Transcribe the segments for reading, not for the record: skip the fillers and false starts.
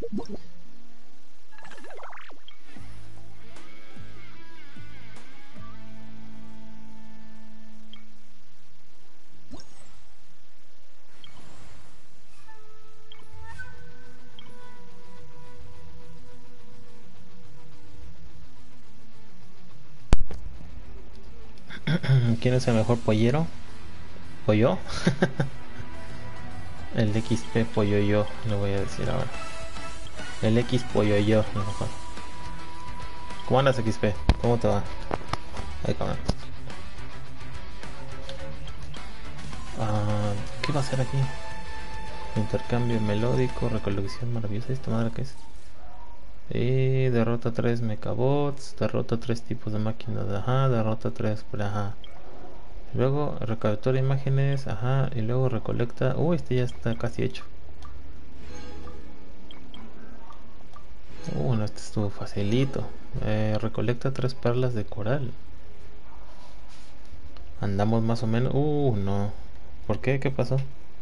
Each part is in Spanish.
¿Quién es el mejor pollero? ¿Pollo? El XP pollo yo, le voy a decir ahora. El X pollo yo, a lo mejor. ¿Cómo andas, XP? ¿Cómo te va? Ay, cabrón. ¿Qué va a hacer aquí? Intercambio melódico, recolección maravillosa. ¿Esta madre qué es? Derrota 3 mechabots, derrota 3 tipos de máquinas, ajá, derrota 3, ajá. Luego recaptura imágenes, ajá, y luego recolecta. Este ya está casi hecho. No, este estuvo facilito. Recolecta 3 perlas de coral. Andamos más o menos. No. ¿Por qué? ¿Qué pasó?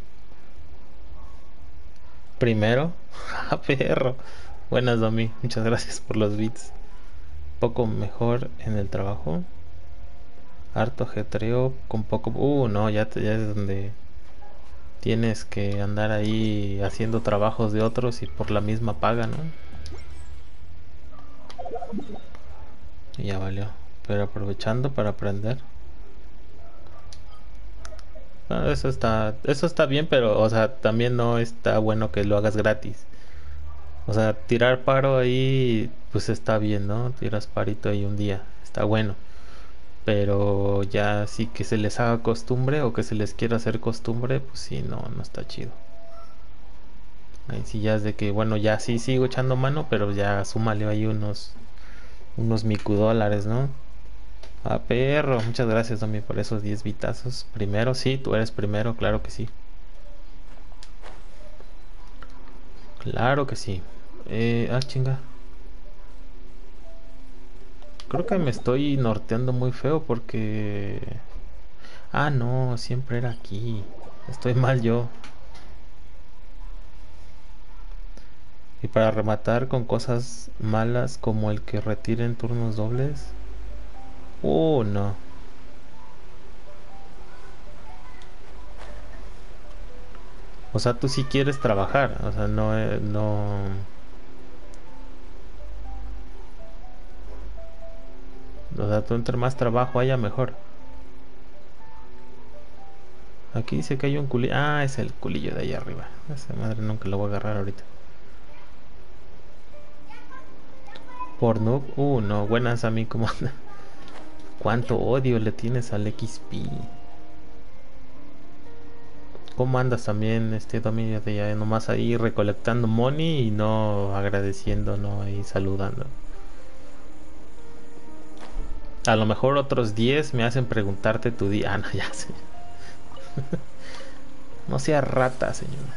Primero. A perro. Buenas, Domi. Muchas gracias por los bits. Poco mejor en el trabajo. Harto ajetreo con poco. No, ya es donde tienes que andar ahí haciendo trabajos de otros y por la misma paga, ¿no? Y ya valió. Pero aprovechando para aprender. Eso está bien, pero, o sea, también no está bueno que lo hagas gratis. O sea, tirar paro ahí, pues está bien, ¿no? Tiras parito ahí un día, está bueno. Pero ya sí que se les haga costumbre o que se les quiera hacer costumbre, pues sí, no está chido. Ahí sí ya es de que, bueno, ya sí sigo echando mano, pero ya súmale ahí unos micudólares, ¿no? Perro, muchas gracias también por esos 10 vitazos. Primero, sí, tú eres primero, claro que sí. Claro que sí. Chinga. Creo que me estoy norteando muy feo porque... no, siempre era aquí. Estoy mal yo. Y para rematar con cosas malas como el que retiren turnos dobles. No. O sea, tú sí quieres trabajar. O sea, no. O sea, tú entre más trabajo haya mejor. Aquí dice que hay un culillo. Es el culillo de ahí arriba. Esa madre nunca lo voy a agarrar ahorita. Por noob. No. Buenas a mí, ¿cómo anda? ¿Cuánto odio le tienes al XP? ¿Cómo andas también, dominio de ya nomás ahí recolectando money y no agradeciendo, no ahí saludando? A lo mejor otros 10 me hacen preguntarte tu día. No, ya sé. No sea rata, señor.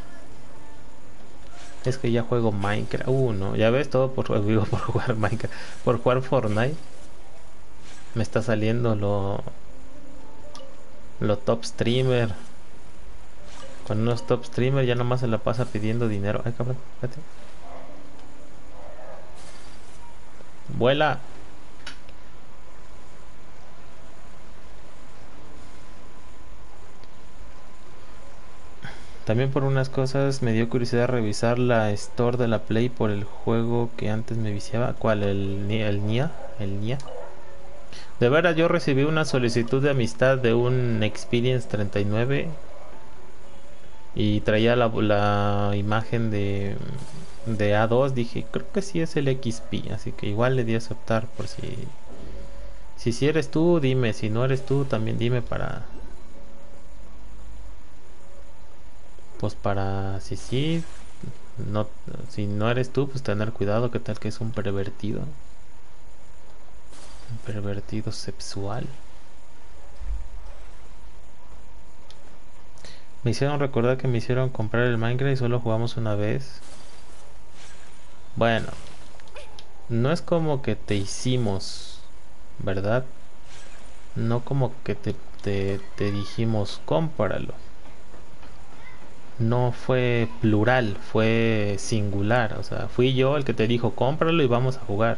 Es que ya juego Minecraft. No, ya ves todo digo, por jugar Minecraft. Por jugar Fortnite. Me está saliendo lo top streamer. Con unos top streamer ya nomás se la pasa pidiendo dinero. Ay, cabrón, espérate. Vuela. También por unas cosas me dio curiosidad revisar la store de la Play por el juego que antes me viciaba. ¿Cuál? ¿El Nia? ¿El Nia? De veras, yo recibí una solicitud de amistad de un Experience 39 y traía la imagen de A2. Dije, creo que sí es el XP, así que igual le di a aceptar por si eres tú, dime, si no eres tú, también dime pues para, si sí, no, si no eres tú, pues tener cuidado, que tal que es un pervertido sexual. Me hicieron recordar que me hicieron comprar el Minecraft y solo jugamos una vez. Bueno, no es como que te hicimos, ¿verdad? No como que te dijimos, cómpralo. no fue plural, fue singular. O sea, fui yo el que te dijo, cómpralo y vamos a jugar.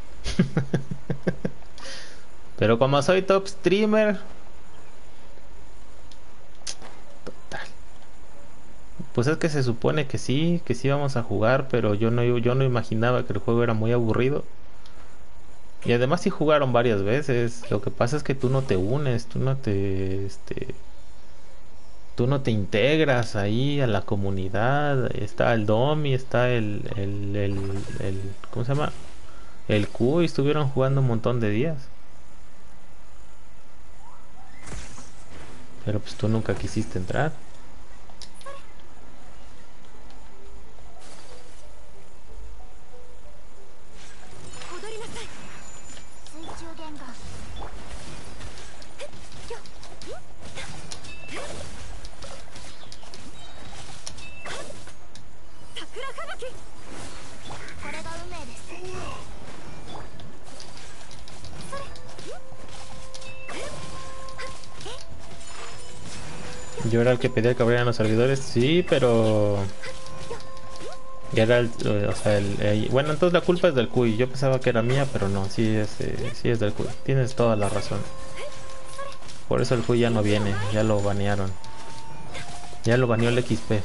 Pero como soy top streamer, pues es que se supone que sí vamos a jugar, pero yo no imaginaba que el juego era muy aburrido. Y además sí jugaron varias veces. Lo que pasa es que tú no te unes, tú no te integras ahí a la comunidad. Está el Domi, está ¿cómo se llama? El Q, y estuvieron jugando un montón de días. Pero pues tú nunca quisiste entrar. Yo era el que pedía que abrieran los servidores, sí, pero ya era o sea, bueno, entonces la culpa es del Cuy. Yo pensaba que era mía, pero no, sí es del Cuy. Tienes toda la razón. Por eso el Cuy ya no viene, ya lo banearon. Ya lo baneó el XP.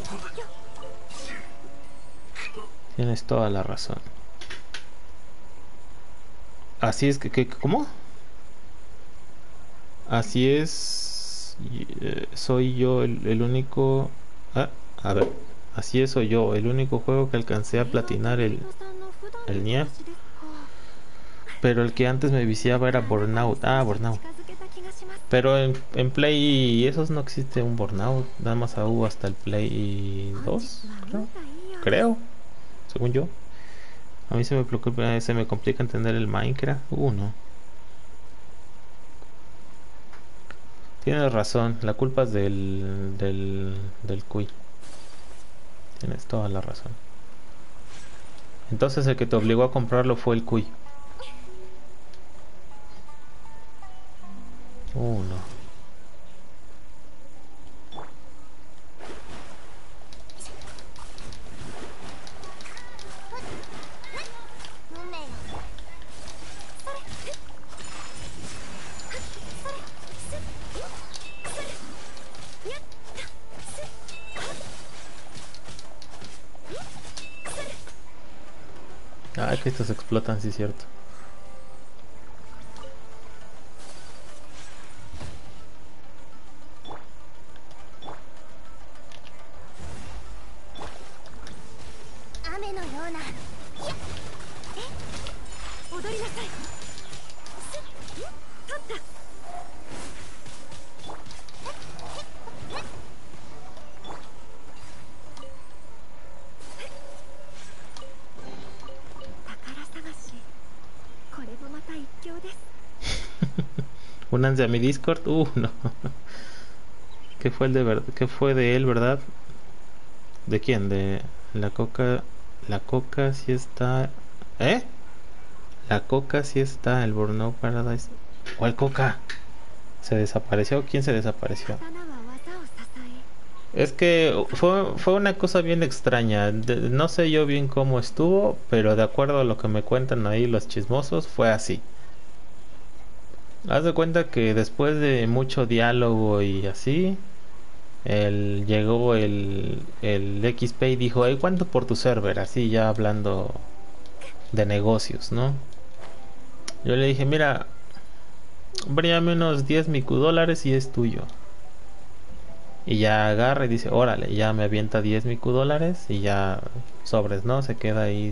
Tienes toda la razón. Así es ¿cómo? Así es. Soy yo el único. Ah, a ver. Así es, soy yo el único juego que alcancé a platinar el Nier. Pero el que antes me viciaba era Burnout. Ah, Burnout. Pero en Play esos no existe un Burnout. Nada más hubo hasta el Play 2, creo. Según yo. A mí se me complica entender el Minecraft. No. Tienes razón, la culpa es del Cuy. Tienes toda la razón. Entonces el que te obligó a comprarlo fue el Cuy. No. Ah, que estos explotan, sí es cierto. Únanse a mi Discord. No. ¿Qué fue ¿Qué fue de él, verdad? ¿De quién? De la Coca. La Coca sí está. ¿Eh? La Coca sí está. El Burnout Paradise. ¿Cuál Coca? ¿Se desapareció? ¿Quién se desapareció? Es que fue una cosa bien extraña. No sé yo bien cómo estuvo, pero de acuerdo a lo que me cuentan ahí los chismosos, fue así. Haz de cuenta que después de mucho diálogo y así, llegó el XP y dijo, hey, ¿cuánto por tu server? Así ya hablando de negocios, ¿no? Yo le dije, mira, bríame unos 10 micu dólares y es tuyo. Y ya agarra y dice, órale, ya me avienta 10 micu dólares y ya sobres, ¿no? Se queda ahí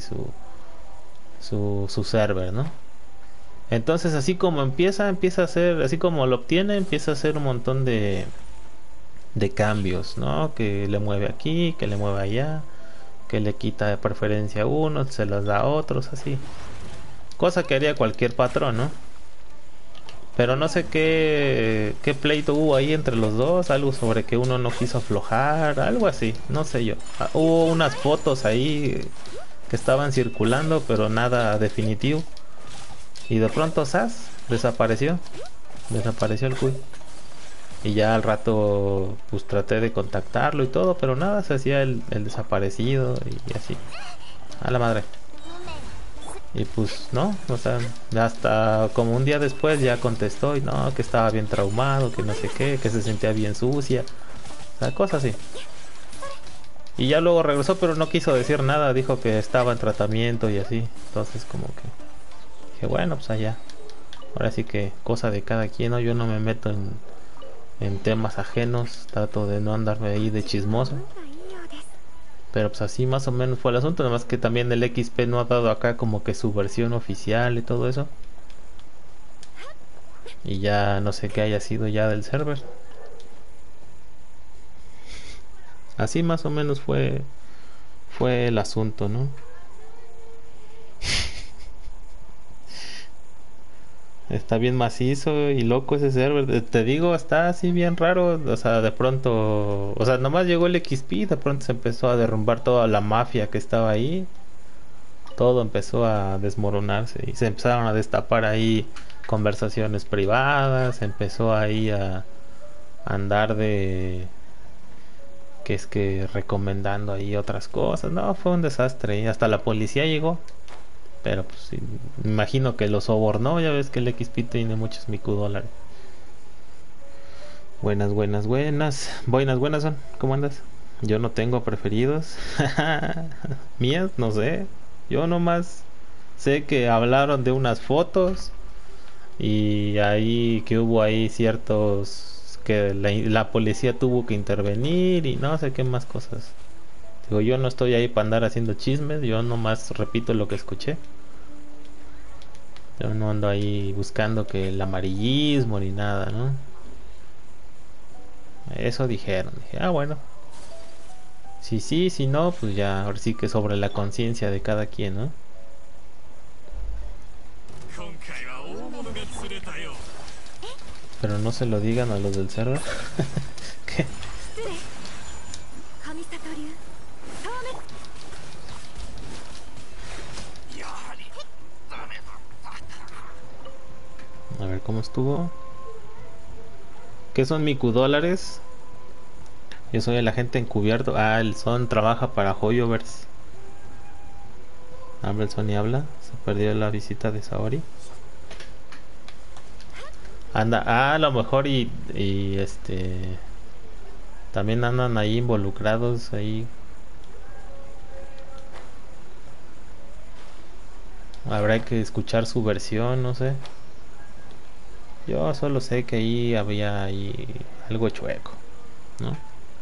su server, ¿no? Entonces así como empieza a hacer, así como lo obtiene, empieza a hacer un montón de cambios, ¿no? Que le mueve aquí, que le mueve allá, que le quita de preferencia a unos, se los da a otros, así. Cosa que haría cualquier patrón, ¿no? Pero no sé qué pleito hubo ahí entre los dos, algo sobre que uno no quiso aflojar, algo así, no sé yo. Hubo unas fotos ahí que estaban circulando, pero nada definitivo. Y de pronto, ¡zas! Desapareció el Cuy. Y ya al rato pues traté de contactarlo y todo, pero nada, se hacía el desaparecido y así. A la madre. Y pues no, o sea, hasta como un día después ya contestó y no, que estaba bien traumado, que no sé qué, que se sentía bien sucia, o sea, cosas así. Y ya luego regresó, pero no quiso decir nada, dijo que estaba en tratamiento y así. Entonces como que dije, bueno, pues allá. Ahora sí que cosa de cada quien, ¿no? Yo no me meto en temas ajenos, trato de no andarme ahí de chismoso. Pero pues así más o menos fue el asunto, nada más que también el XP no ha dado acá como que su versión oficial y todo eso. Y ya no sé qué haya sido ya del server. Así más o menos fue el asunto, ¿no? Está bien macizo y loco ese server. Te digo, está así bien raro. O sea, de pronto. O sea, nomás llegó el XP. De pronto se empezó a derrumbar toda la mafia que estaba ahí. Todo empezó a desmoronarse. Y se empezaron a destapar ahí conversaciones privadas. Se empezó ahí a andar de. Que es que recomendando ahí otras cosas. No, fue un desastre. Y hasta la policía llegó. Pero pues sí, me imagino que lo sobornó. Ya ves que el XP tiene muchos micu dólares. Buenas, buenas, buenas. Buenas, buenas son. ¿Cómo andas? Yo no tengo preferidos. Mías, no sé. Yo nomás sé que hablaron de unas fotos y ahí que hubo ahí ciertos que la policía tuvo que intervenir y no sé qué más cosas. Digo, yo no estoy ahí para andar haciendo chismes, yo nomás repito lo que escuché. Yo no ando ahí buscando que el amarillismo ni nada, ¿no? Eso dijeron. Dije, ah, bueno. Si sí, si no, pues ya, ahora sí que sobre la conciencia de cada quien, ¿no? Pero no se lo digan a los del server. ¿Qué? A ver cómo estuvo. ¿Qué son micudólares? Yo soy el agente encubierto. Ah, el Son trabaja para Hoyoverse. Habla el Son y habla. Se perdió la visita de Saori. Anda, a lo mejor y también andan ahí involucrados ahí. Habrá que escuchar su versión, no sé. Yo solo sé que ahí había ahí algo chueco, ¿no?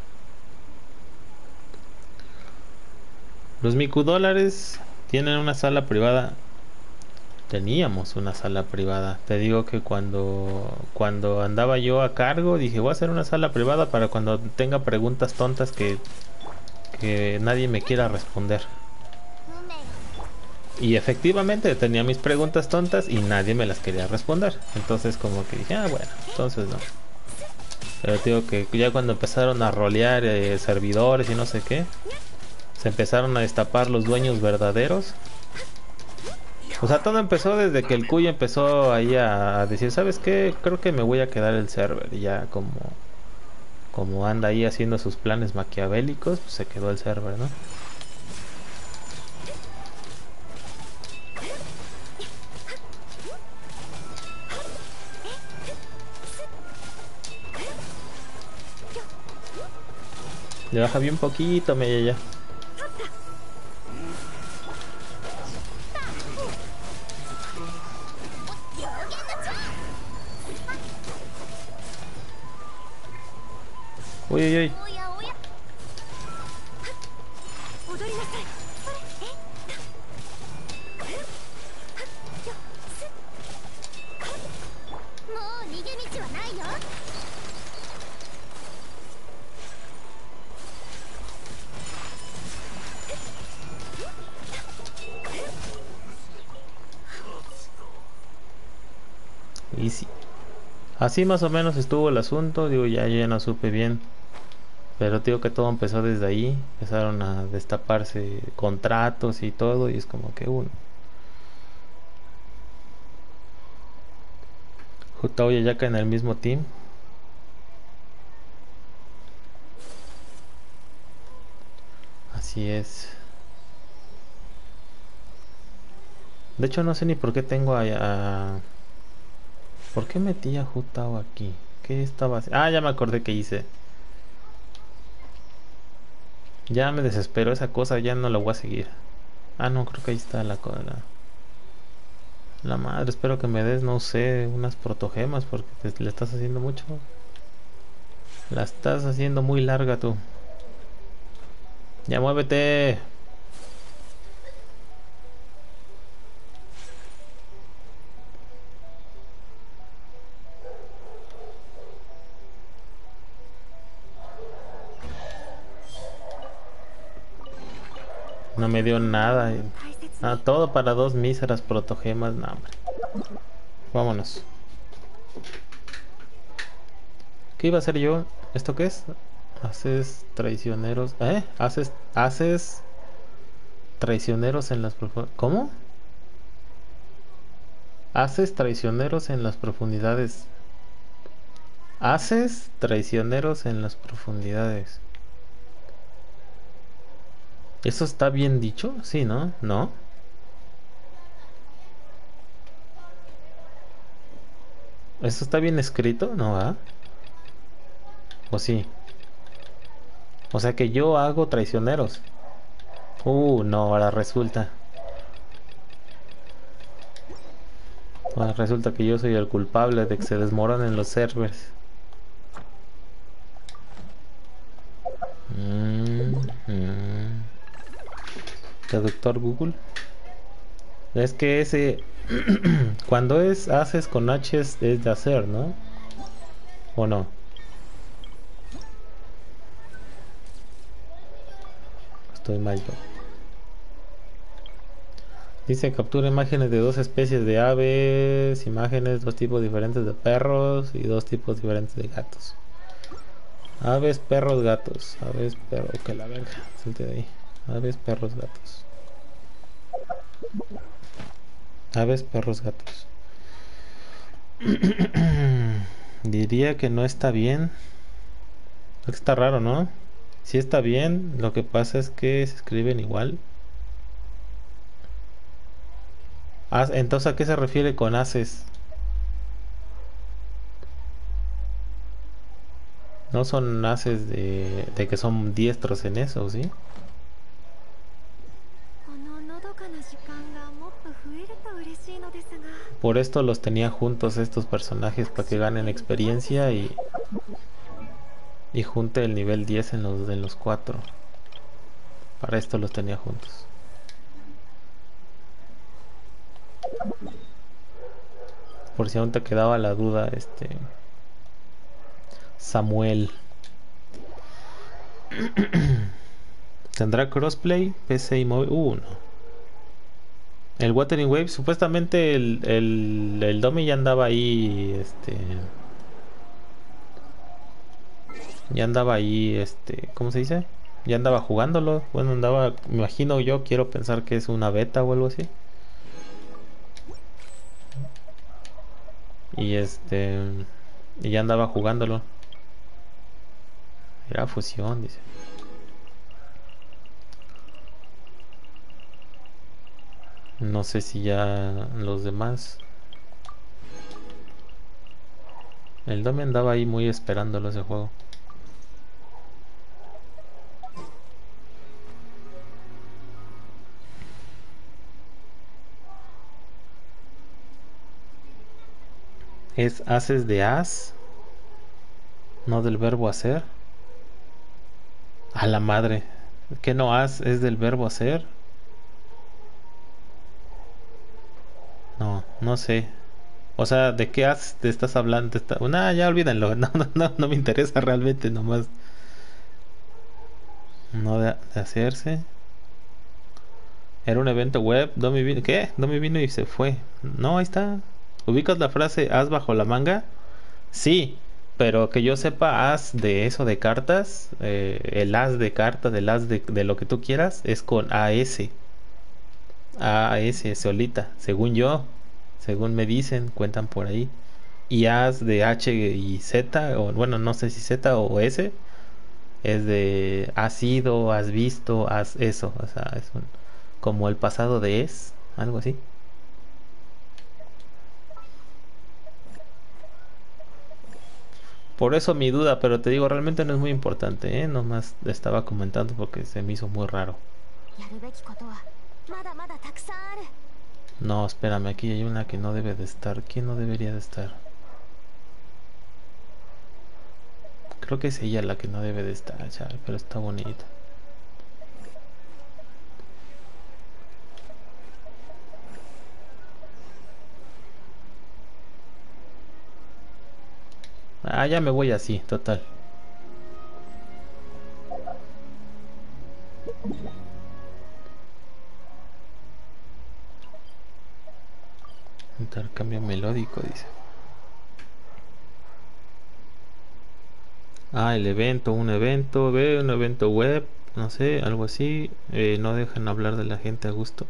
Los micudólares tienen una sala privada. Teníamos una sala privada. Te digo que cuando andaba yo a cargo dije voy a hacer una sala privada para cuando tenga preguntas tontas que nadie me quiera responder. Y efectivamente tenía mis preguntas tontas y nadie me las quería responder. Entonces como que dije, ah bueno, entonces no. Pero te digo que ya cuando empezaron a rolear servidores y no sé qué, se empezaron a destapar los dueños verdaderos. O sea, todo empezó desde que el Cuy empezó ahí a decir, ¿sabes qué? Creo que me voy a quedar el server. Y ya como anda ahí haciendo sus planes maquiavélicos, pues se quedó el server, ¿no? Le baja bien poquito, me ya. Uy, uy, uy. Easy. Así más o menos estuvo el asunto, digo, ya no supe bien. Pero digo que todo empezó desde ahí, empezaron a destaparse contratos y todo, y es como que uno. Jutao y Ayaka en el mismo team. Así es. De hecho no sé ni por qué tengo ¿por qué metí a Jutao aquí? ¿Qué estaba haciendo? Ah, ya me acordé que hice. Ya me desesperó esa cosa, ya no la voy a seguir. Ah, no, creo que ahí está la madre. Espero que me des, no sé, unas protogemas porque le estás haciendo mucho. La estás haciendo muy larga tú. Ya muévete. No me dio nada. Ah, todo para dos míseras protogemas. No, hombre. Vámonos. ¿Qué iba a hacer yo? ¿Esto qué es? Haces traicioneros. ¿Eh? Haces traicioneros en las profundidades. ¿Cómo? Haces traicioneros en las profundidades. Haces traicioneros en las profundidades. ¿Eso está bien dicho? Sí, ¿no? ¿No? ¿Eso está bien escrito? ¿No va? ¿O sí? O sea que yo hago traicioneros. No, ahora resulta. Ahora resulta que yo soy el culpable de que se desmoronen los servers. Mm, mm. Traductor Google. Es que ese... cuando haces con H es de hacer, ¿no? ¿O no? Estoy mal yo. Dice captura imágenes de dos especies de aves, imágenes, dos tipos diferentes de perros y dos tipos diferentes de gatos. Aves, perros, gatos. Aves, perros. Que la verga. Salte de ahí. Aves, perros, gatos. Aves, perros, gatos. Diría que no está bien. Está raro, ¿no? Sí está bien. Lo que pasa es que se escriben igual. Entonces, ¿a qué se refiere con haces? No son haces de que son diestros en eso, ¿sí? Por esto los tenía juntos estos personajes para que ganen experiencia y junte el nivel 10 en los cuatro. Para esto los tenía juntos. Por si aún te quedaba la duda, Samuel. ¿Tendrá crossplay? PC y móvil. No. El Wuthering Waves, supuestamente el Domi ya andaba ahí, ya andaba ahí, ¿cómo se dice? Ya andaba jugándolo. Bueno, andaba, me imagino yo, quiero pensar que es una beta o algo así. Y y ya andaba jugándolo. Era fusión, dice. No sé si ya los demás. El Domi andaba ahí muy esperándolo ese juego. Es haces de as, no del verbo hacer. A la madre. ¿Qué no es del verbo hacer? No, no sé. O sea, ¿de qué has te estás hablando? Ya olvídenlo. No, no, no, no me interesa realmente, nomás. No de hacerse. Era un evento web. Domi vino. ¿Qué? Domi vino y se fue. No, ahí está. ¿Ubicas la frase as bajo la manga? Sí, pero que yo sepa, as de eso de cartas, el as de cartas, el as de lo que tú quieras, es con AS. AS solita, según yo, según me dicen, cuentan por ahí. Y as de H y Z, o bueno, no sé si Z o S, Es de has ido, has visto, has eso. O sea, es un, como el pasado de es, algo así. Por eso mi duda, pero te digo, realmente no es muy importante, ¿eh? Nomás estaba comentando porque se me hizo muy raro. No, espérame, aquí hay una que no debe de estar. ¿Quién no debería de estar? Creo que es ella la que no debe de estar, chaval, pero está bonita. Ah, ya me voy así, total. Intercambio melódico, dice. Ah, el evento, un evento, ve, un evento web, no sé, algo así. No dejan hablar de la gente a gusto.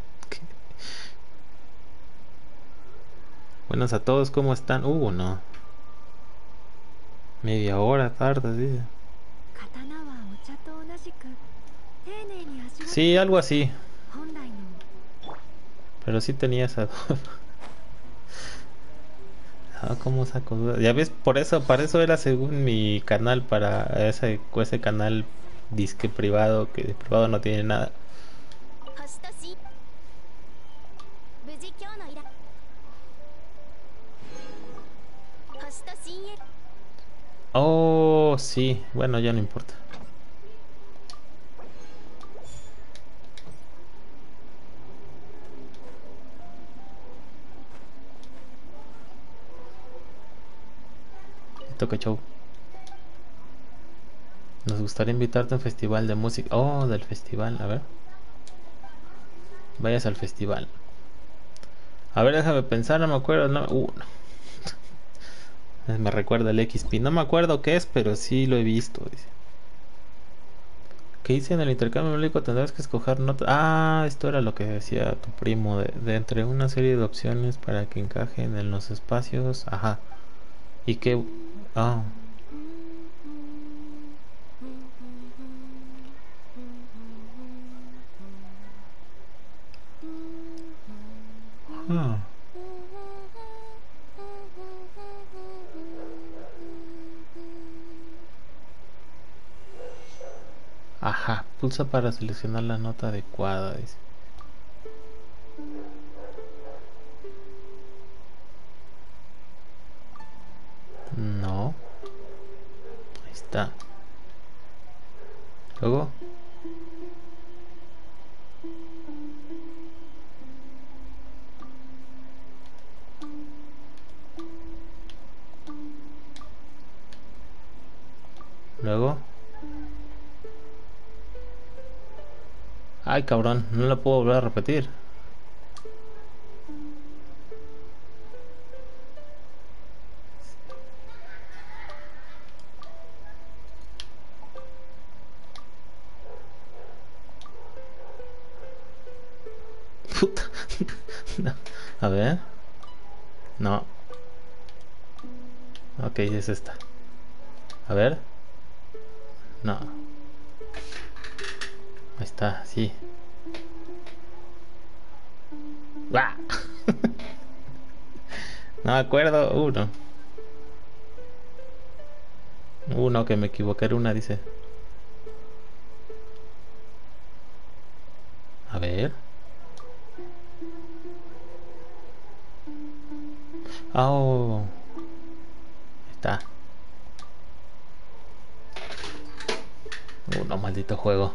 Buenas a todos, ¿cómo están? No. Media hora tarde, dice. Sí, algo así. Pero sí tenía esa. Ah, ¿cómo saco dudas? Ya ves, para eso era según mi canal, para ese canal disque privado, que de privado no tiene nada. Oh, sí, bueno, ya no importa. Toca show. Nos gustaría invitarte a un festival de música. Oh, del festival, a ver. Vayas al festival. A ver, déjame pensar, no me acuerdo. No. Me recuerda el XP. No me acuerdo qué es, pero sí lo he visto. Dice. ¿Qué dice en el intercambio médico? Tendrás que escoger notas. Ah, esto era lo que decía tu primo. De entre una serie de opciones para que encajen en los espacios. Ajá. Y que. Ah. Ah. Ajá. Pulsa para seleccionar la nota adecuada. Dice. No. Ahí está. Luego. Luego. Ay, cabrón. No lo puedo volver a repetir. Puta. No. A ver. No. Ok, es esta. A ver. No. Ahí está, sí. ¡Ah! No me acuerdo. No. No, que me equivoqué. Era una, dice. A ver. Oh. Ahí está. No, maldito juego.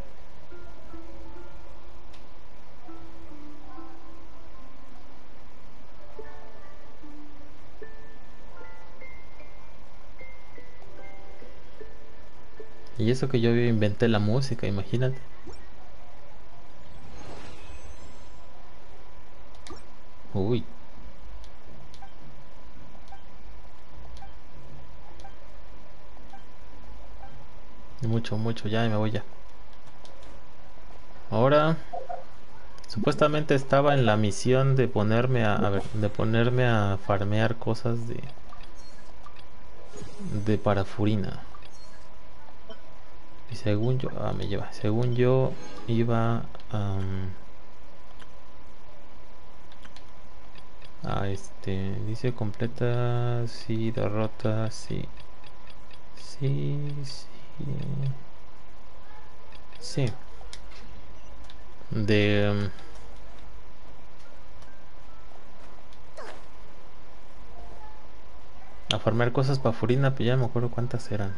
Y eso que yo inventé la música, imagínate. Uy. Mucho, mucho, ya me voy ya. Ahora, supuestamente estaba en la misión de ponerme a ver, de ponerme a farmear cosas de parafurina. Y según yo, me lleva. Según yo iba a dice completa, sí, derrota, sí. Sí, sí. Sí. De a farmear cosas para Furina, pues ya no me acuerdo cuántas eran.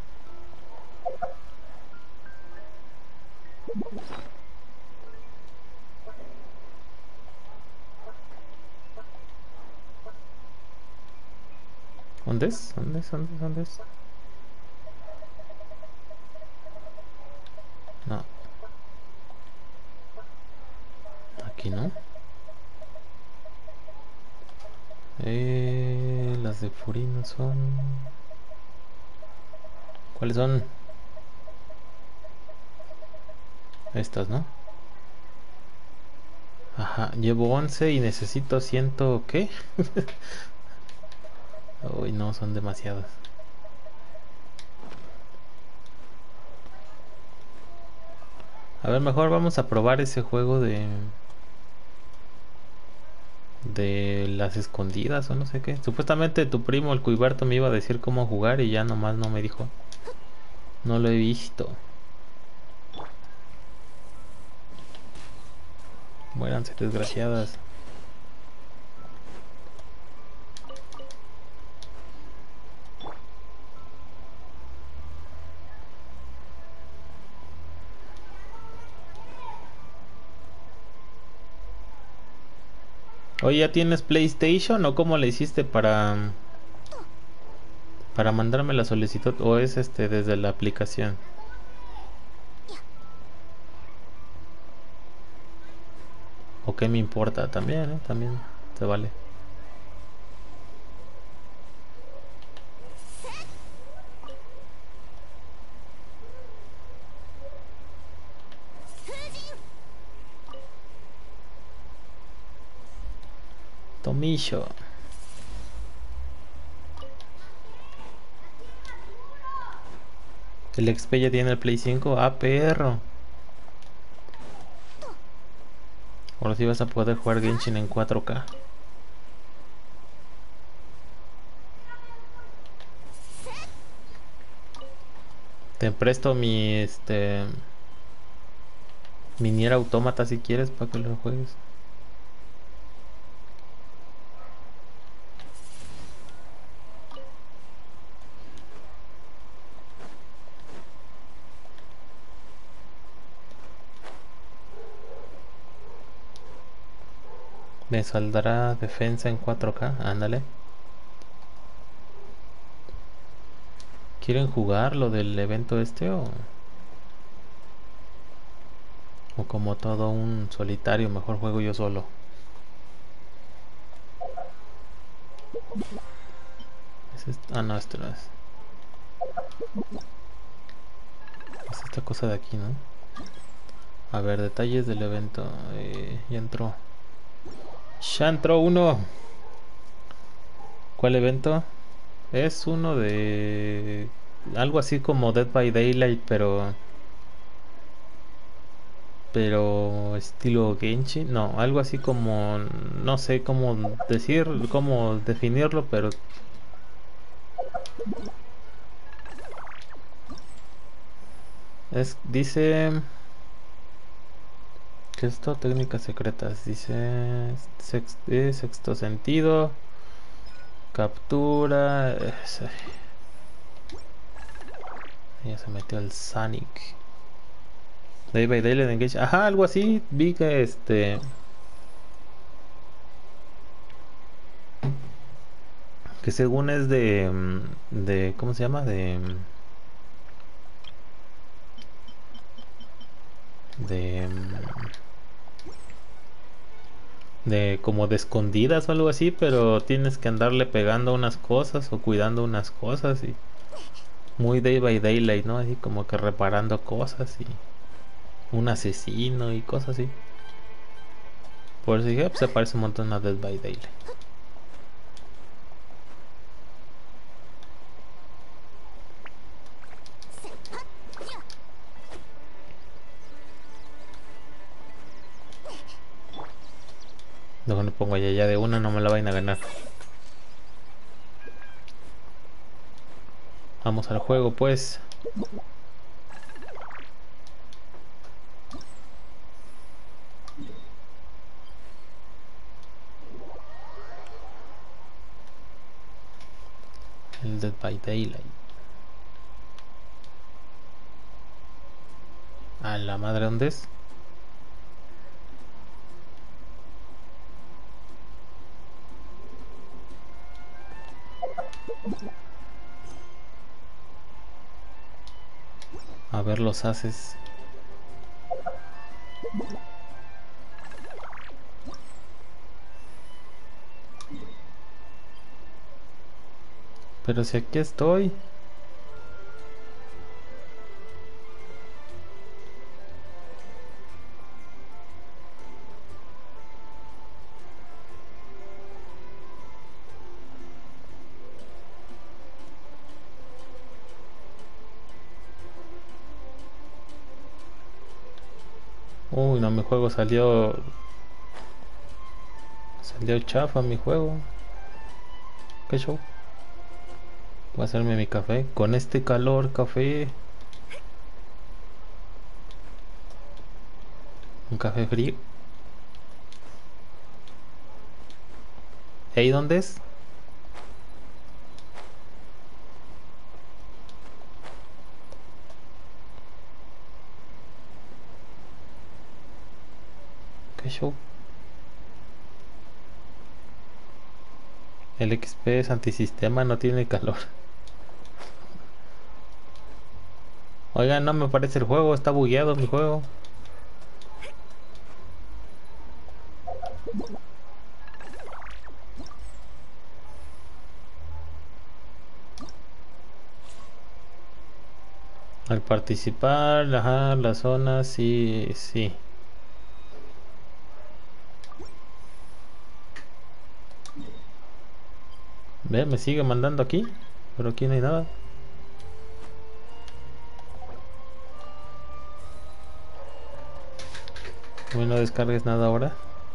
¿Dónde es? ¿Dónde es? ¿Dónde es? ¿Dónde es? No, aquí no. Las de Furina son... ¿Cuáles son? Estas, ¿no? Ajá, llevo 11 y necesito 100... ¿Qué? Uy, no, son demasiadas. A ver, mejor vamos a probar ese juego de las escondidas o no sé qué. Supuestamente tu primo, el Cuiberto, me iba a decir cómo jugar y ya nomás no me dijo. No lo he visto. Muéranse, desgraciadas. Oye, ¿ya tienes PlayStation o cómo le hiciste para mandarme la solicitud? ¿O es desde la aplicación? ¿O qué me importa? También, también se vale. Tomillo. El XP ya tiene el Play 5. Ah, perro. Ahora sí vas a poder jugar Genshin en 4K. Te presto mi Nier Automata si quieres para que lo juegues. Me saldrá defensa en 4K. Ándale. ¿Quieren jugar lo del evento o como todo un solitario? Mejor juego yo solo. Ah, no, esto no es. Es esta cosa de aquí, ¿no? A ver, detalles del evento. Ya entró. Ya entró uno. ¿Cuál evento? Es uno de... Algo así como Dead by Daylight, pero estilo Genshin, no, algo así como, no sé cómo definirlo, pero dice que esto técnicas secretas, dice sexto sentido, captura, ya se metió el Sonic. Day by Daylight Engage, ajá, algo así, vi que que según es de ¿cómo se llama? De de como de escondidas o algo así, pero tienes que andarle pegando unas cosas o cuidando unas cosas y muy Day by Daylight, ¿no? Así como que reparando cosas y un asesino y cosas así. Por eso dije, pues se parece un montón a Dead by Daylight. Luego le pongo allá de una, no me la vayan a ganar. Vamos al juego pues. El Dead by Daylight. A la madre, ¿dónde es? A ver los haces. Pero si aquí estoy. Uy, no, mi juego salió. Salió chafa mi juego. ¿Qué show? Voy a hacerme mi café. Con este calor, café. Un café frío. ¿Ahí dónde es? ¿Qué show? El XP es antisistema, no tiene calor. Oigan, no me parece el juego, está bugueado mi juego. Al participar, ajá, la zona, sí, sí. Ve, me sigue mandando aquí, pero aquí no hay nada. No descargues nada ahora.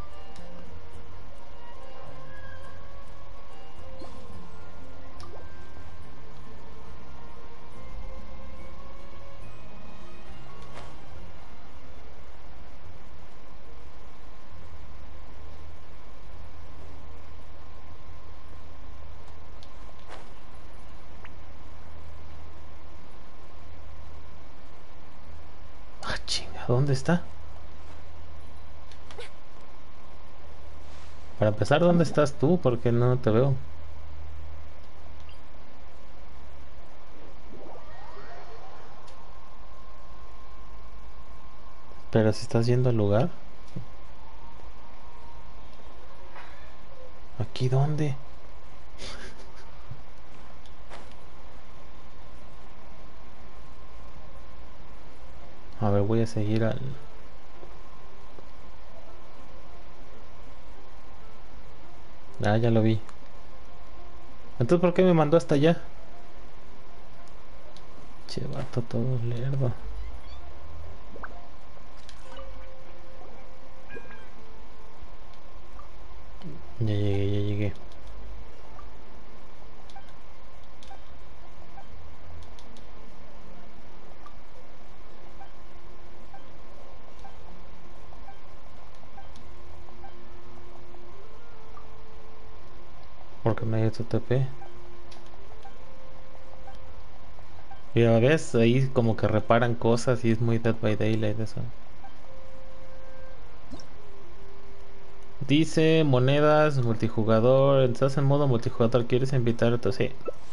Ah, chinga, ¿dónde está? Para empezar, ¿dónde estás tú? Porque no te veo. Pero si estás yendo al lugar. ¿Aquí dónde? A ver, voy a seguir al... Ah, ya lo vi. Entonces, ¿por qué me mandó hasta allá? Che, vato todo lerdo. Ya llegué, ya llegué. Porque no hay otro TP. Mira, ves, ahí como que reparan cosas y es muy Dead by Daylight eso. Dice monedas, multijugador. ¿Estás en modo multijugador? ¿Quieres invitar a tu? Sí.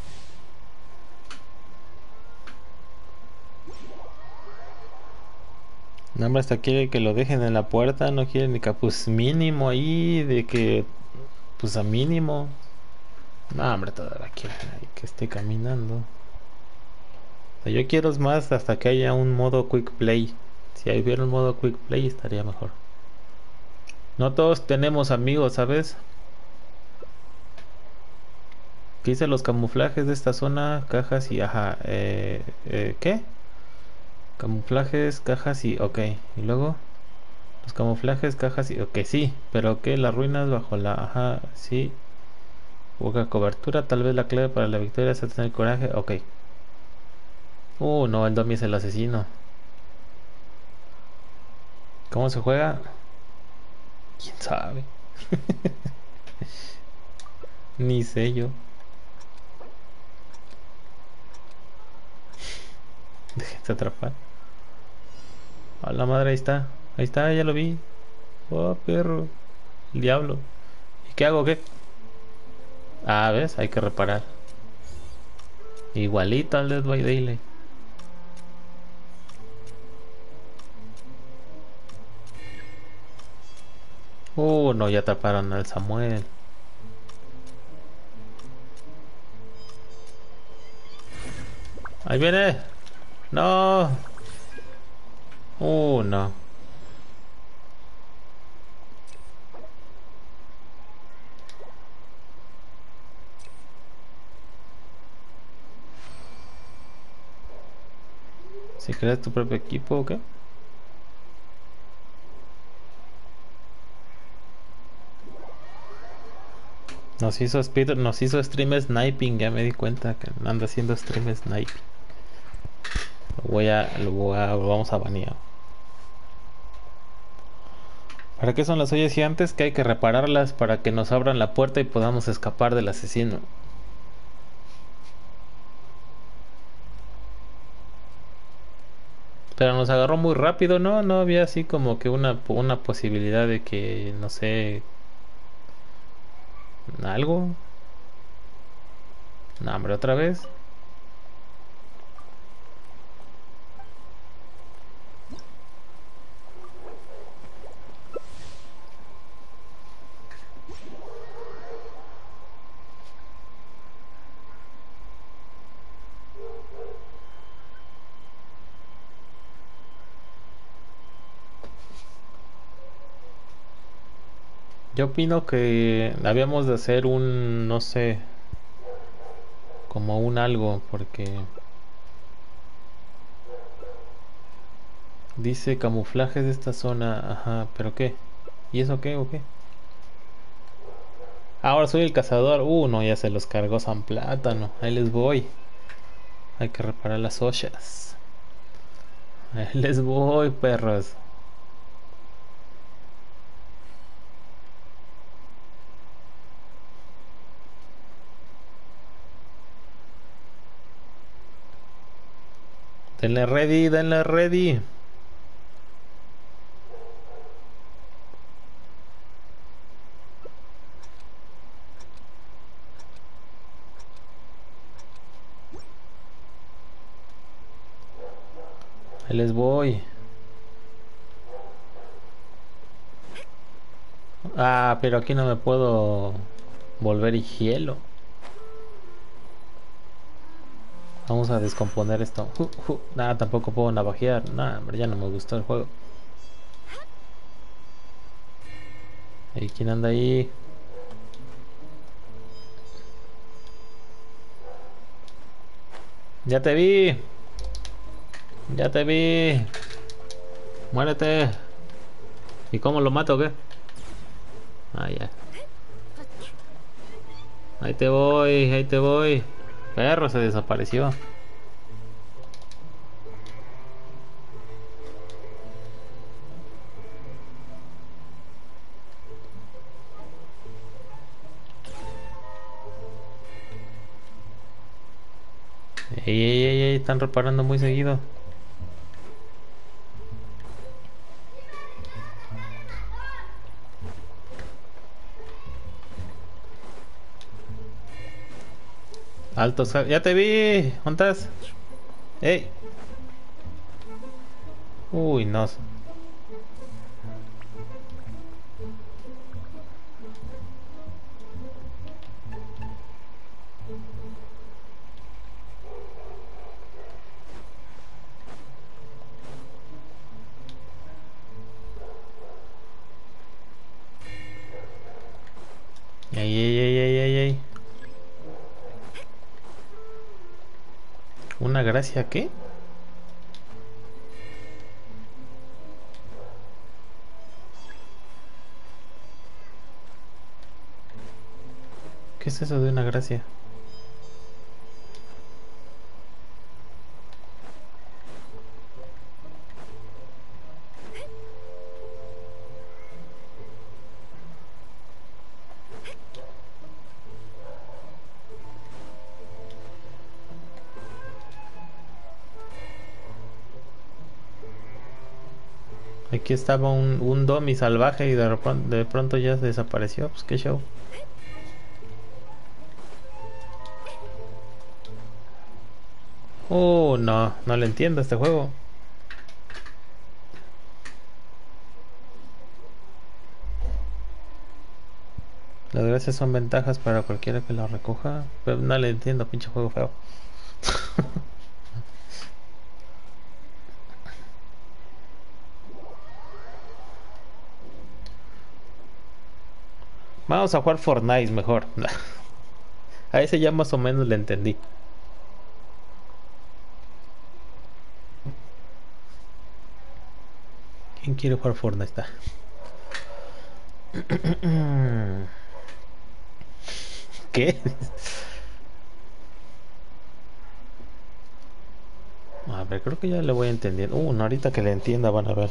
Nada más hasta quiere que lo dejen en la puerta. No quiere ni que, pues mínimo ahí. De que, pues a mínimo. No, hombre, todavía quiere que esté caminando. O sea, yo quiero es más hasta que haya un modo quick play. Si hubiera un modo quick play estaría mejor. No todos tenemos amigos, ¿sabes? ¿Qué dice los camuflajes de esta zona? Cajas y... Ajá. ¿Qué? Camuflajes, cajas y... Ok. ¿Y luego? Los camuflajes, cajas y... Ok, sí, pero que las ruinas bajo la... Ajá, sí. Busca cobertura, tal vez la clave para la victoria es tener coraje. Ok. No, el Domi es el asesino. ¿Cómo se juega? ¿Quién sabe? Ni sé yo. Déjense atrapar. A la madre, ahí está. Ahí está, ya lo vi. Oh, perro. El diablo. ¿Y qué hago? ¿Qué? Ah, ¿ves? Hay que reparar. Igualito al Dead by Daylight. No, ya atraparon al Samuel. Ahí viene. No. No. Si creas tu propio equipo, ¿o qué? Nos hizo stream sniping, ya me di cuenta que anda haciendo stream sniping. Vamos a banear. ¿Para qué son las ollas gigantes? Que hay que repararlas para que nos abran la puerta y podamos escapar del asesino. Pero nos agarró muy rápido, ¿no? No había así como que una posibilidad de que, no sé, algo. No, hombre, otra vez. Yo opino que habíamos de hacer un, no sé, como un algo, porque dice camuflajes de esta zona, ajá, pero ¿qué? ¿Y eso qué o qué? Ahora soy el cazador. No, ya se los cargó San Plátano. Ahí les voy. Hay que reparar las ollas. Ahí les voy, perros. Denle ready, denle ready. Ahí les voy. Ah, pero aquí no me puedo volver hielo. Vamos a descomponer esto. Nada, tampoco puedo navajear. Nada, hombre, ya no me gustó el juego. ¿Y quién anda ahí? Ya te vi. Ya te vi. Muérete. ¿Y cómo lo mato o qué? Ah, ya. Ahí te voy, ahí te voy. Perro, se desapareció. Ey, ey, ey, ey, están reparando muy seguido. Altos, ya te vi. ¿Dónde estás? Ey. Uy, no. Ey, ey, ey, ey, ey, ey. ¿Una gracia qué? ¿Qué es eso de una gracia? Aquí estaba un Domi salvaje y de pronto ya desapareció. Pues qué show. No, no le entiendo a este juego. Las gracias son ventajas para cualquiera que lo recoja. Pero no le entiendo, pinche juego feo. Vamos a jugar Fortnite mejor. A ese ya más o menos le entendí. ¿Quién quiere jugar Fortnite? Está. ¿Qué? A ver, creo que ya le voy entendiendo. No, ahorita que le entienda van a ver.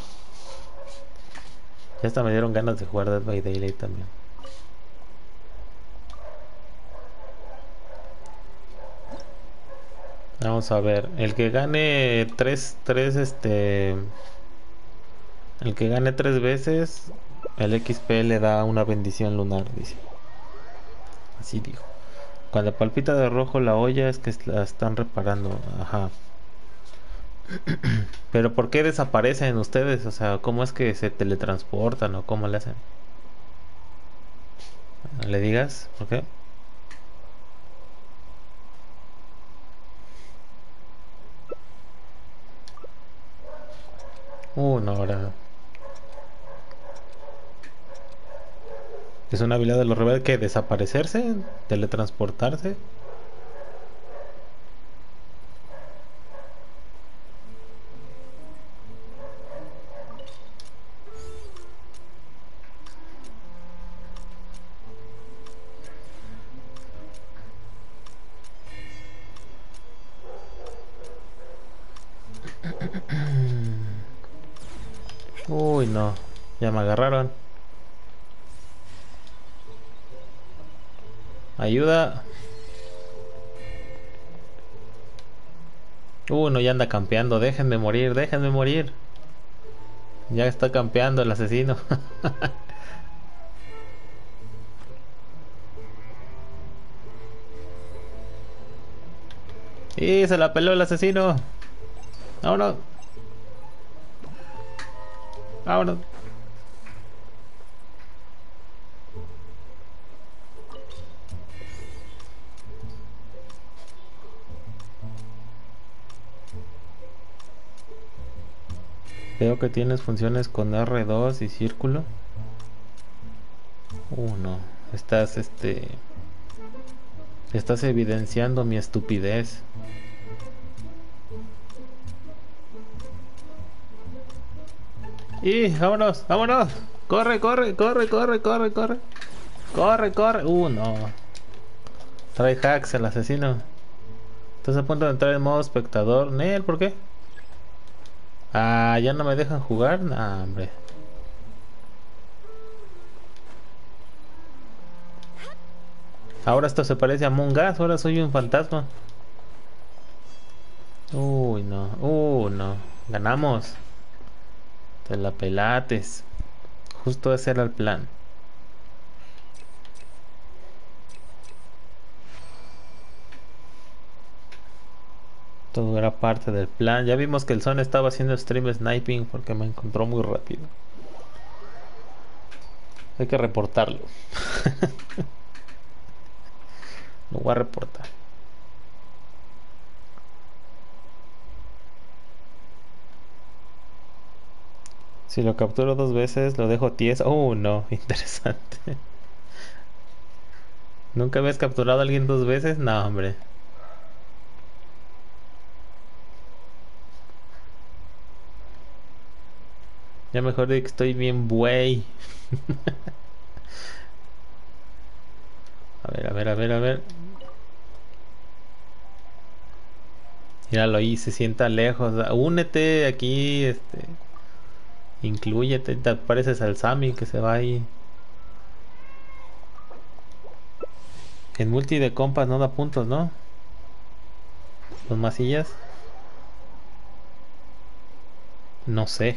Ya hasta me dieron ganas de jugar Dead by Daylight también. Vamos a ver. El que gane el que gane 3 veces, el XP le da una bendición lunar, dice. Así dijo. Cuando palpita de rojo la olla es que la están reparando. Ajá. Pero ¿por qué desaparecen ustedes? O sea, ¿cómo es que se teletransportan o cómo le hacen? ¿Le digas? ¿Por qué? No, ahora. Es una habilidad de los rebeldes que desaparecerse, teletransportarse. No. Ya me agarraron. Ayuda. No, ya anda campeando. Déjenme morir, déjenme morir. Ya está campeando el asesino. Y se la peló el asesino. Vámonos. Vámonos. Veo que tienes funciones con R2 y círculo. No. Estás evidenciando mi estupidez. Y vámonos, vámonos. Corre, corre, corre, corre, corre, corre. Corre, corre. No. Trae hacks el asesino. Estás a punto de entrar en modo espectador. Nel, ¿por qué? Ya no me dejan jugar. Nah, hombre. Ahora esto se parece a Among Us. Ahora soy un fantasma. No. No. Ganamos. Te la pelates. Justo ese era el plan. Todo era parte del plan. Ya vimos que el Son estaba haciendo stream sniping porque me encontró muy rápido. Hay que reportarlo. Lo voy a reportar. Si lo capturo 2 veces, lo dejo tieso. No, interesante. ¿Nunca habías capturado a alguien 2 veces? No, hombre. Ya mejor de que estoy bien buey. A ver, a ver, a ver, a ver. Míralo ahí, se sienta lejos. Únete aquí, inclúyete, te pareces al Sammy que se va ahí. En multi de compas no da puntos, ¿no? Los masillas. No sé.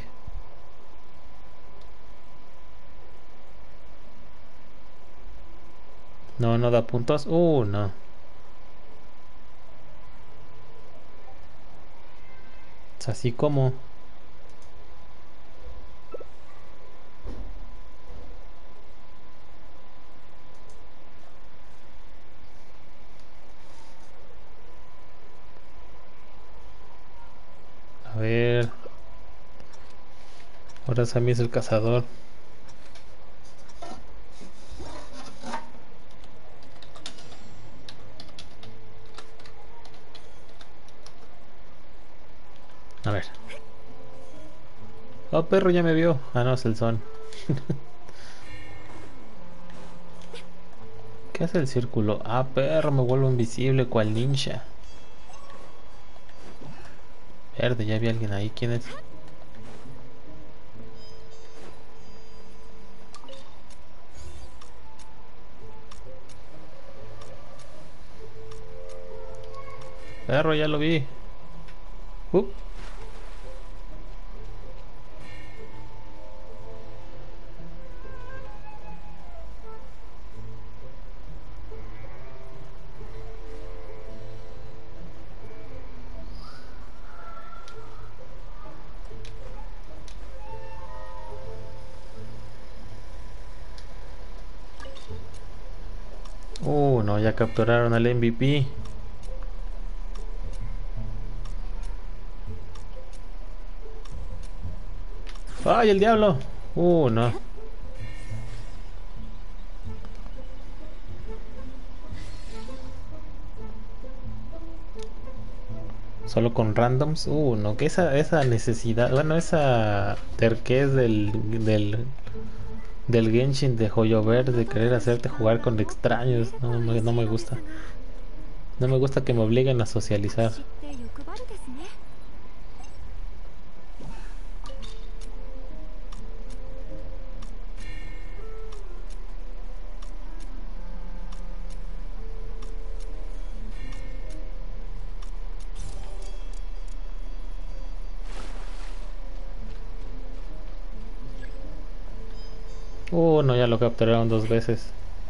No, no da puntos. No. Es así como. A ver. Ahora Sammy es el cazador. A ver. Oh, perro, ya me vio. Ah, no, es el son. ¿Qué hace el círculo? Ah, perro, me vuelvo invisible, cual ninja. Verde, ya vi a alguien ahí. ¿Quién es? Perro, ya lo vi. Uh. No, ya capturaron al MVP. ¡Ay, el diablo! No. Solo con randoms. No, que esa necesidad, bueno, esa terquez del Genshin de Joyover de querer hacerte jugar con extraños. No me gusta. No me gusta que me obliguen a socializar. No, ya lo capturaron 2 veces.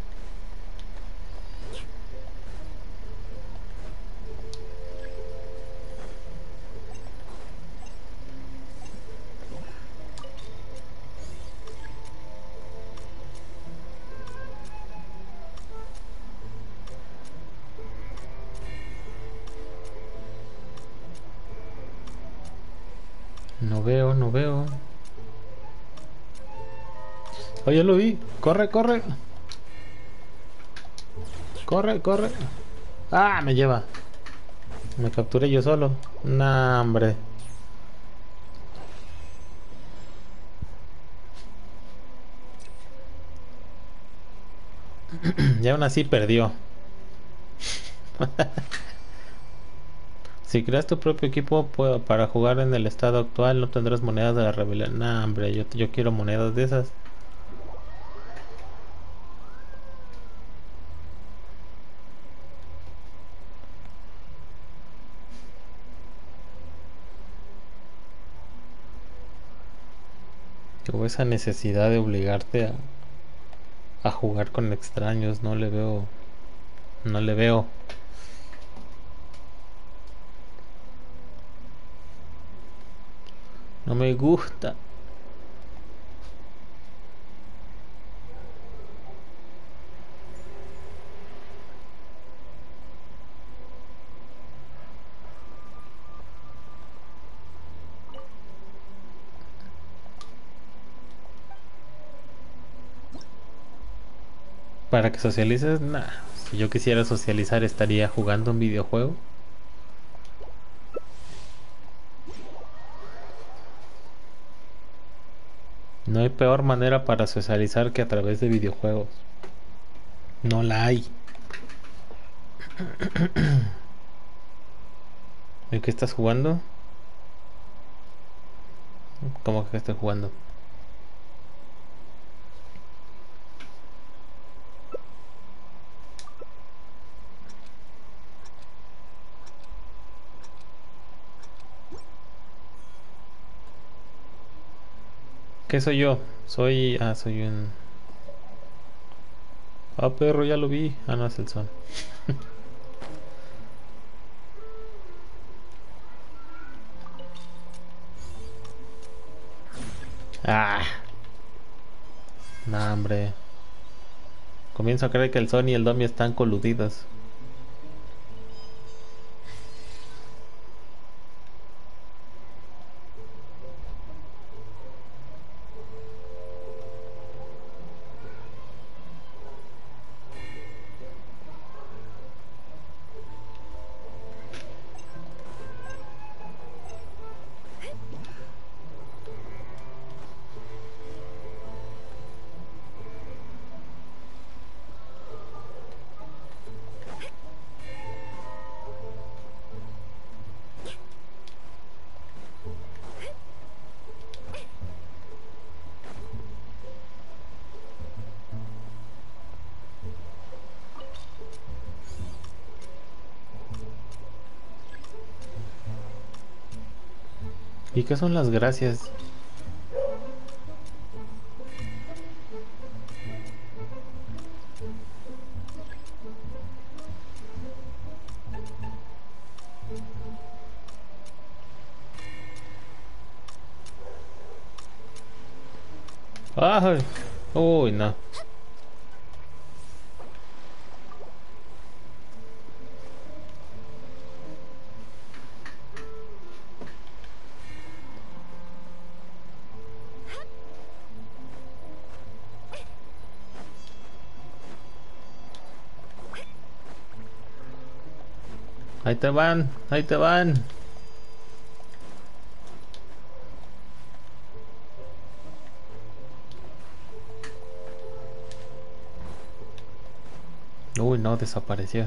No veo, no veo. Oye, lo vi. Corre, corre. Corre, corre. Ah, me lleva. Me capturé yo solo. Nah, hombre. Y aún así perdió. Si creas tu propio equipo para jugar en el estado actual, no tendrás monedas de la rebelión. Nah, hombre, yo quiero monedas de esas. O esa necesidad de obligarte a jugar con extraños, no le veo. No le veo. No me gusta. Para que socialices, nah. Si yo quisiera socializar, estaría jugando un videojuego. No hay peor manera para socializar que a través de videojuegos. No la hay. ¿En qué estás jugando? ¿Cómo que estás jugando? ¿Qué soy yo? Soy... Ah, soy un... Ah, perro, ya lo vi. Ah, no, es el sol. Ah, no, hombre. Comienzo a creer que el Son y el Domi están coludidos. ¿Y qué son las gracias? ¡Ay! Uy, no. Ahí te van, ahí te van. Uy, no, desapareció.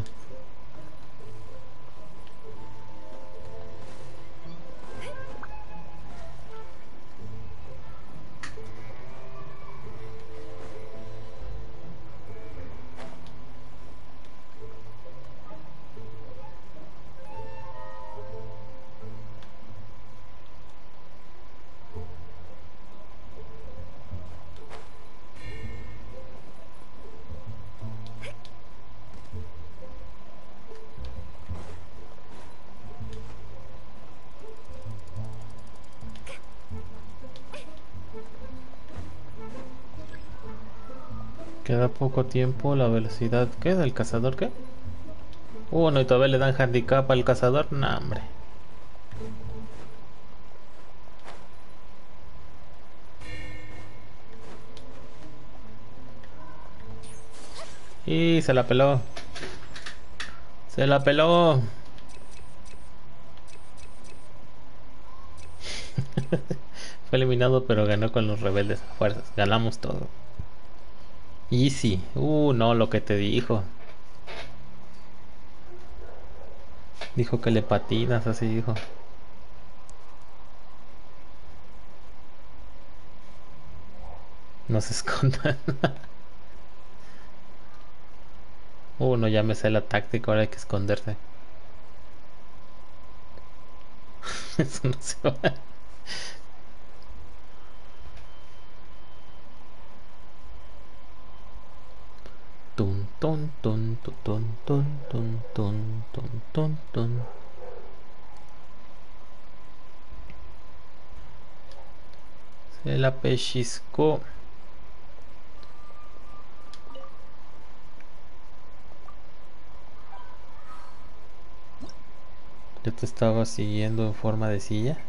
Queda poco tiempo, la velocidad... ¿Qué? ¿Del cazador qué? No, y todavía le dan handicap al cazador. Nah, hombre. Y se la peló. Se la peló. Fue eliminado, pero ganó con los rebeldes a fuerzas. Ganamos todo. Easy. No, lo que te dijo. Dijo que le patinas, así dijo. No se escondan. No, ya me sé la táctica, ahora hay que esconderse. Eso no se va. Tun, tun, tun, tun, tun, tun, tun, tun, tun, tun, tun. Se la pellizcó. Yo te estaba siguiendo en forma de silla.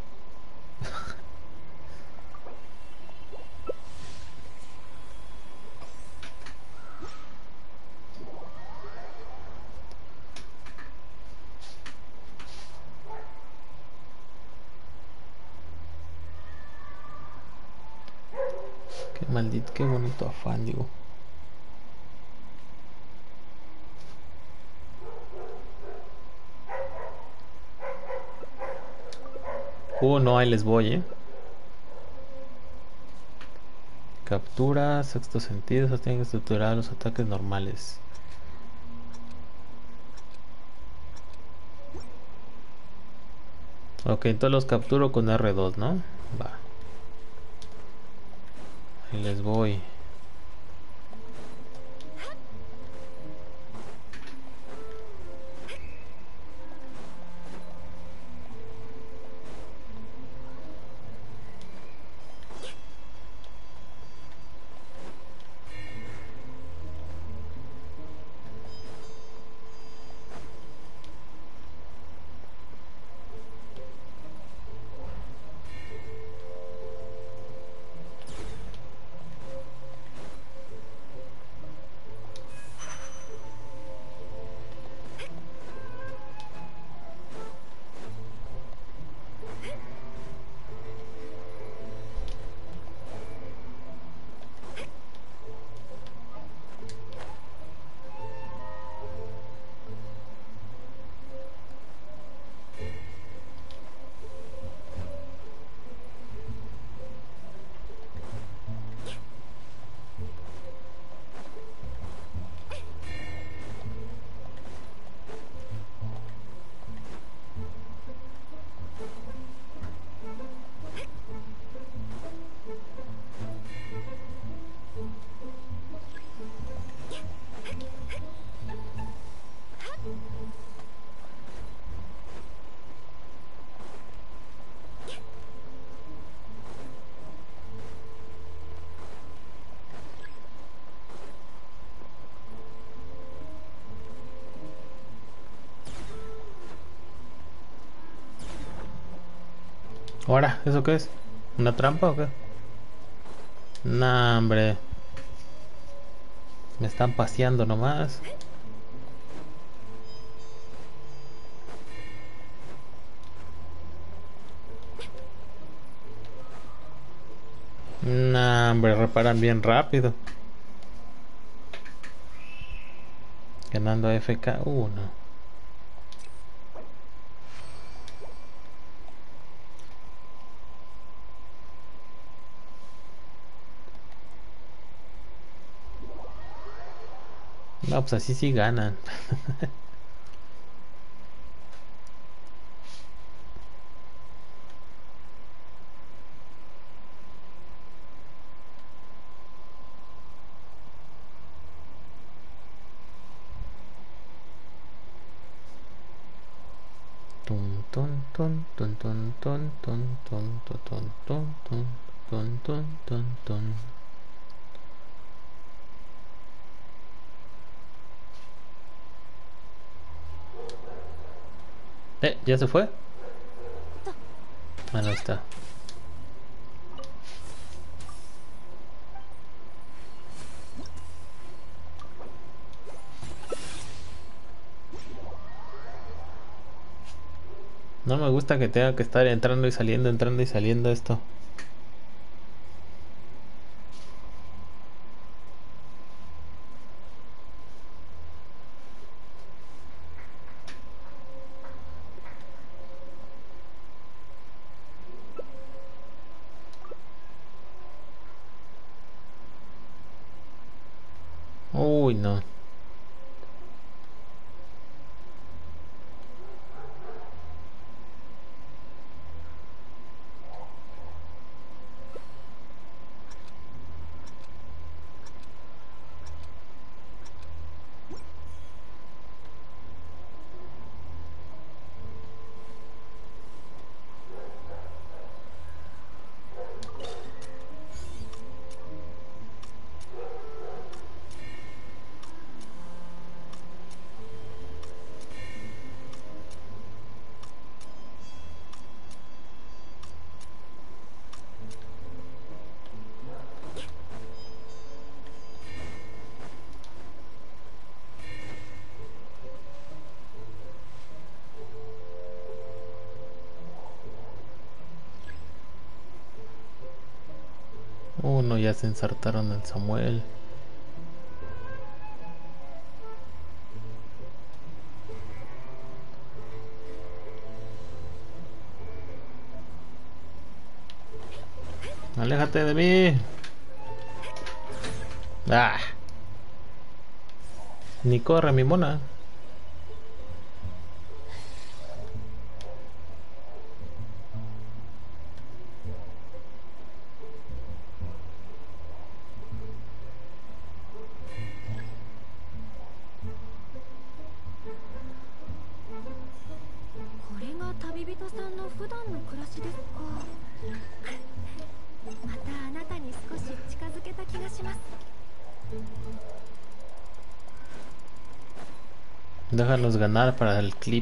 Qué maldito, qué bonito afán, digo. No, ahí les voy, Captura, sexto sentido, sostienen que estructurar los ataques normales. Ok, entonces los capturo con R2, ¿no? Va. Ahí les voy. Ahora, ¿eso qué es? ¿Una trampa o qué? Nah, hombre. Me están paseando nomás. Nah, hombre, reparan bien rápido. Ganando FK. No. No, pues así sí ganan. Tun, tun, tun, tun, tun, tun, tun, tun, tun, tun, tun, tun, tun, tun, tun. ¿Ya se fue? Ah, no está. No me gusta que tenga que estar entrando y saliendo esto. Uy, no. No, ya se ensartaron al Samuel. Aléjate de mí. Ah, ni corre mi mona. Déjanos ganar para el clip.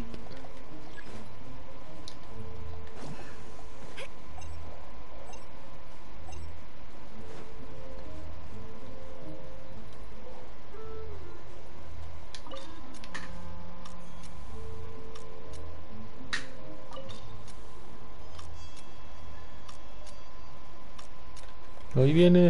Hoy viene.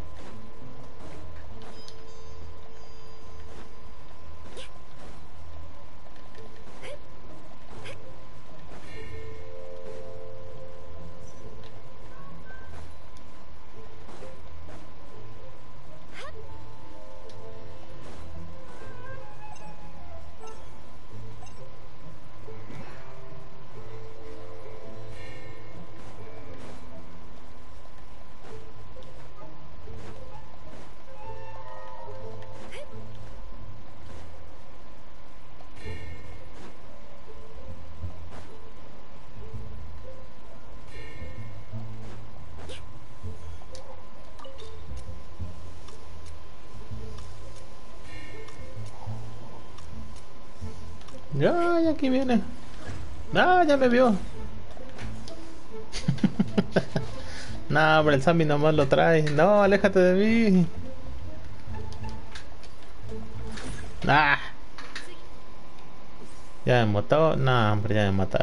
Ya, ya aquí viene. Ah, ya me vio. No, hombre, el Sammy nomás lo trae. No, aléjate de mí. Ah, ya me mató. No, hombre, ya me mataron.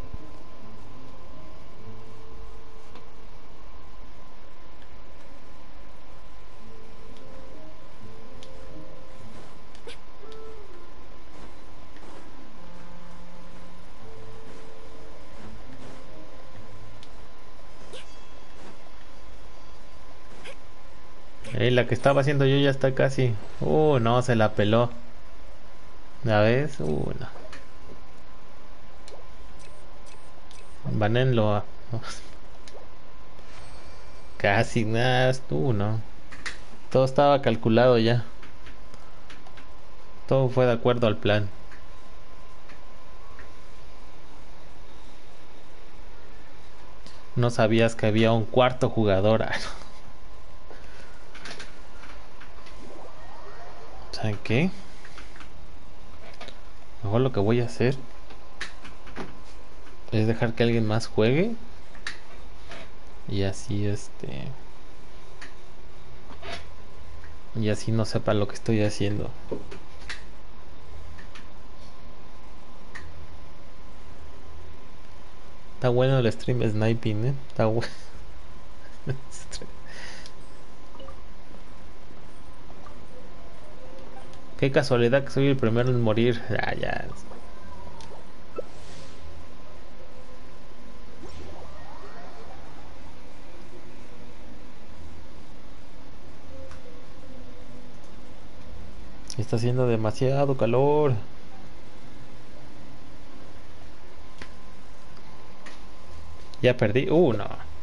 La que estaba haciendo yo ya está casi. No, se la peló. ¿Ya ves? No. Banenlo. Casi nada. No. Todo estaba calculado ya. Todo fue de acuerdo al plan. No sabías que había un cuarto jugador. ¿Saben qué? Mejor lo que voy a hacer es dejar que alguien más juegue. Y así y así no sepa lo que estoy haciendo. Está bueno el stream sniping, Está bueno. Qué casualidad que soy el primero en morir. Ya. Está haciendo demasiado calor. Ya perdí. No.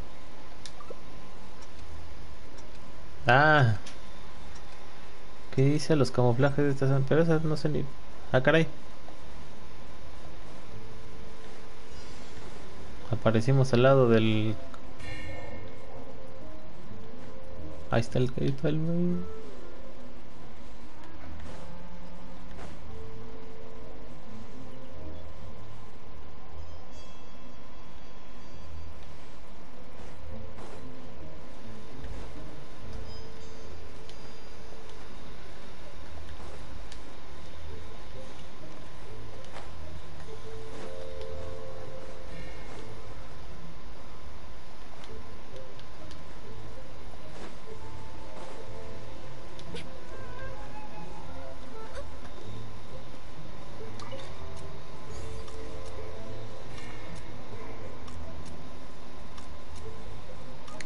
Ah. ¿Qué dice los camuflajes de esta zona? Pero esas no sé ni. Ah, caray. Aparecimos al lado del. Ahí está el.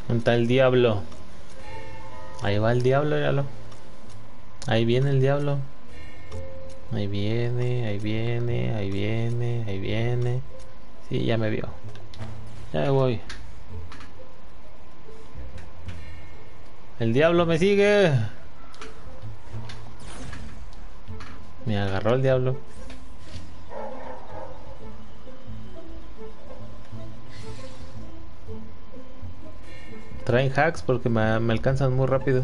¿Dónde está el diablo? Ahí va el diablo, míralo. Ahí viene el diablo. Ahí viene, ahí viene, ahí viene, ahí viene. Sí, ya me vio. Ya me voy. El diablo me sigue. Me agarró el diablo. Traen hacks porque me alcanzan muy rápido.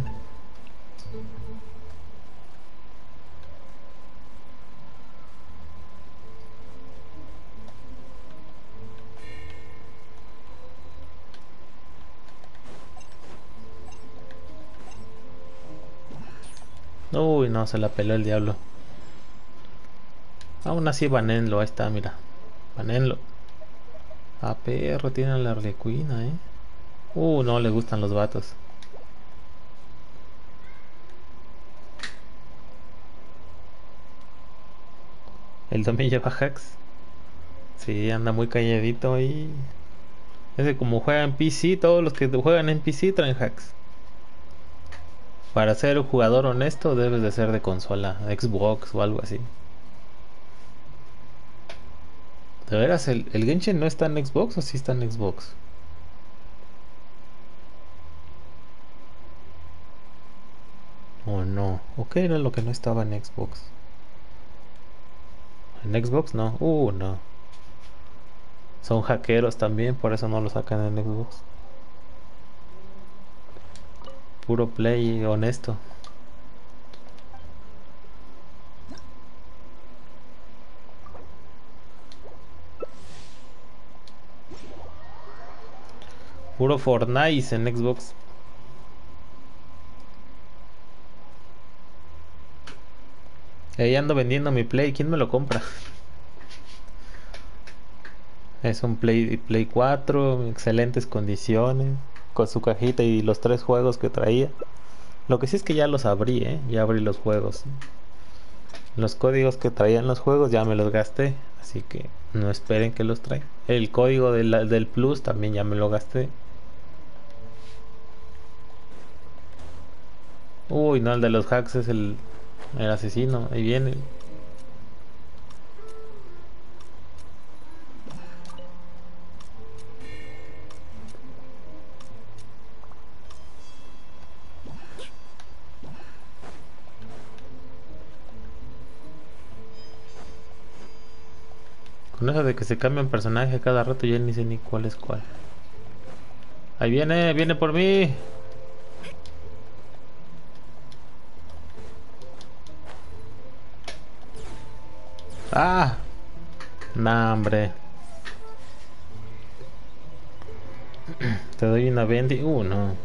Uy, no, se la peló el diablo. Aún así banenlo, ahí está, mira. Banenlo. A perro, tiene la arlequina, no le gustan los vatos. El también lleva hacks. Sí, anda muy calladito ahí. Ese como juega en PC, todos los que juegan en PC traen hacks. Para ser un jugador honesto debes de ser de consola, Xbox o algo así. ¿De veras el Genshin no está en Xbox o sí está en Xbox? ¿O no? ¿O qué era lo que no estaba en Xbox? En Xbox no. No. Son hackeros también, por eso no lo sacan en Xbox. Puro play honesto. Puro Fortnite en Xbox. Ahí ando vendiendo mi Play. ¿Quién me lo compra? Es un Play 4, excelentes condiciones, con su cajita y los 3 juegos que traía. Lo que sí es que ya los abrí, ya abrí los juegos. Los códigos que traían los juegos ya me los gasté, así que no esperen que los traiga. El código del Plus también ya me lo gasté. Uy, no, el de los hacks es el asesino. Ahí viene. Con eso de que se cambian personaje cada rato, ya ni sé ni cuál es cuál. Ahí viene, viene por mí. Ah, nah, hombre. Te doy una bendi. No.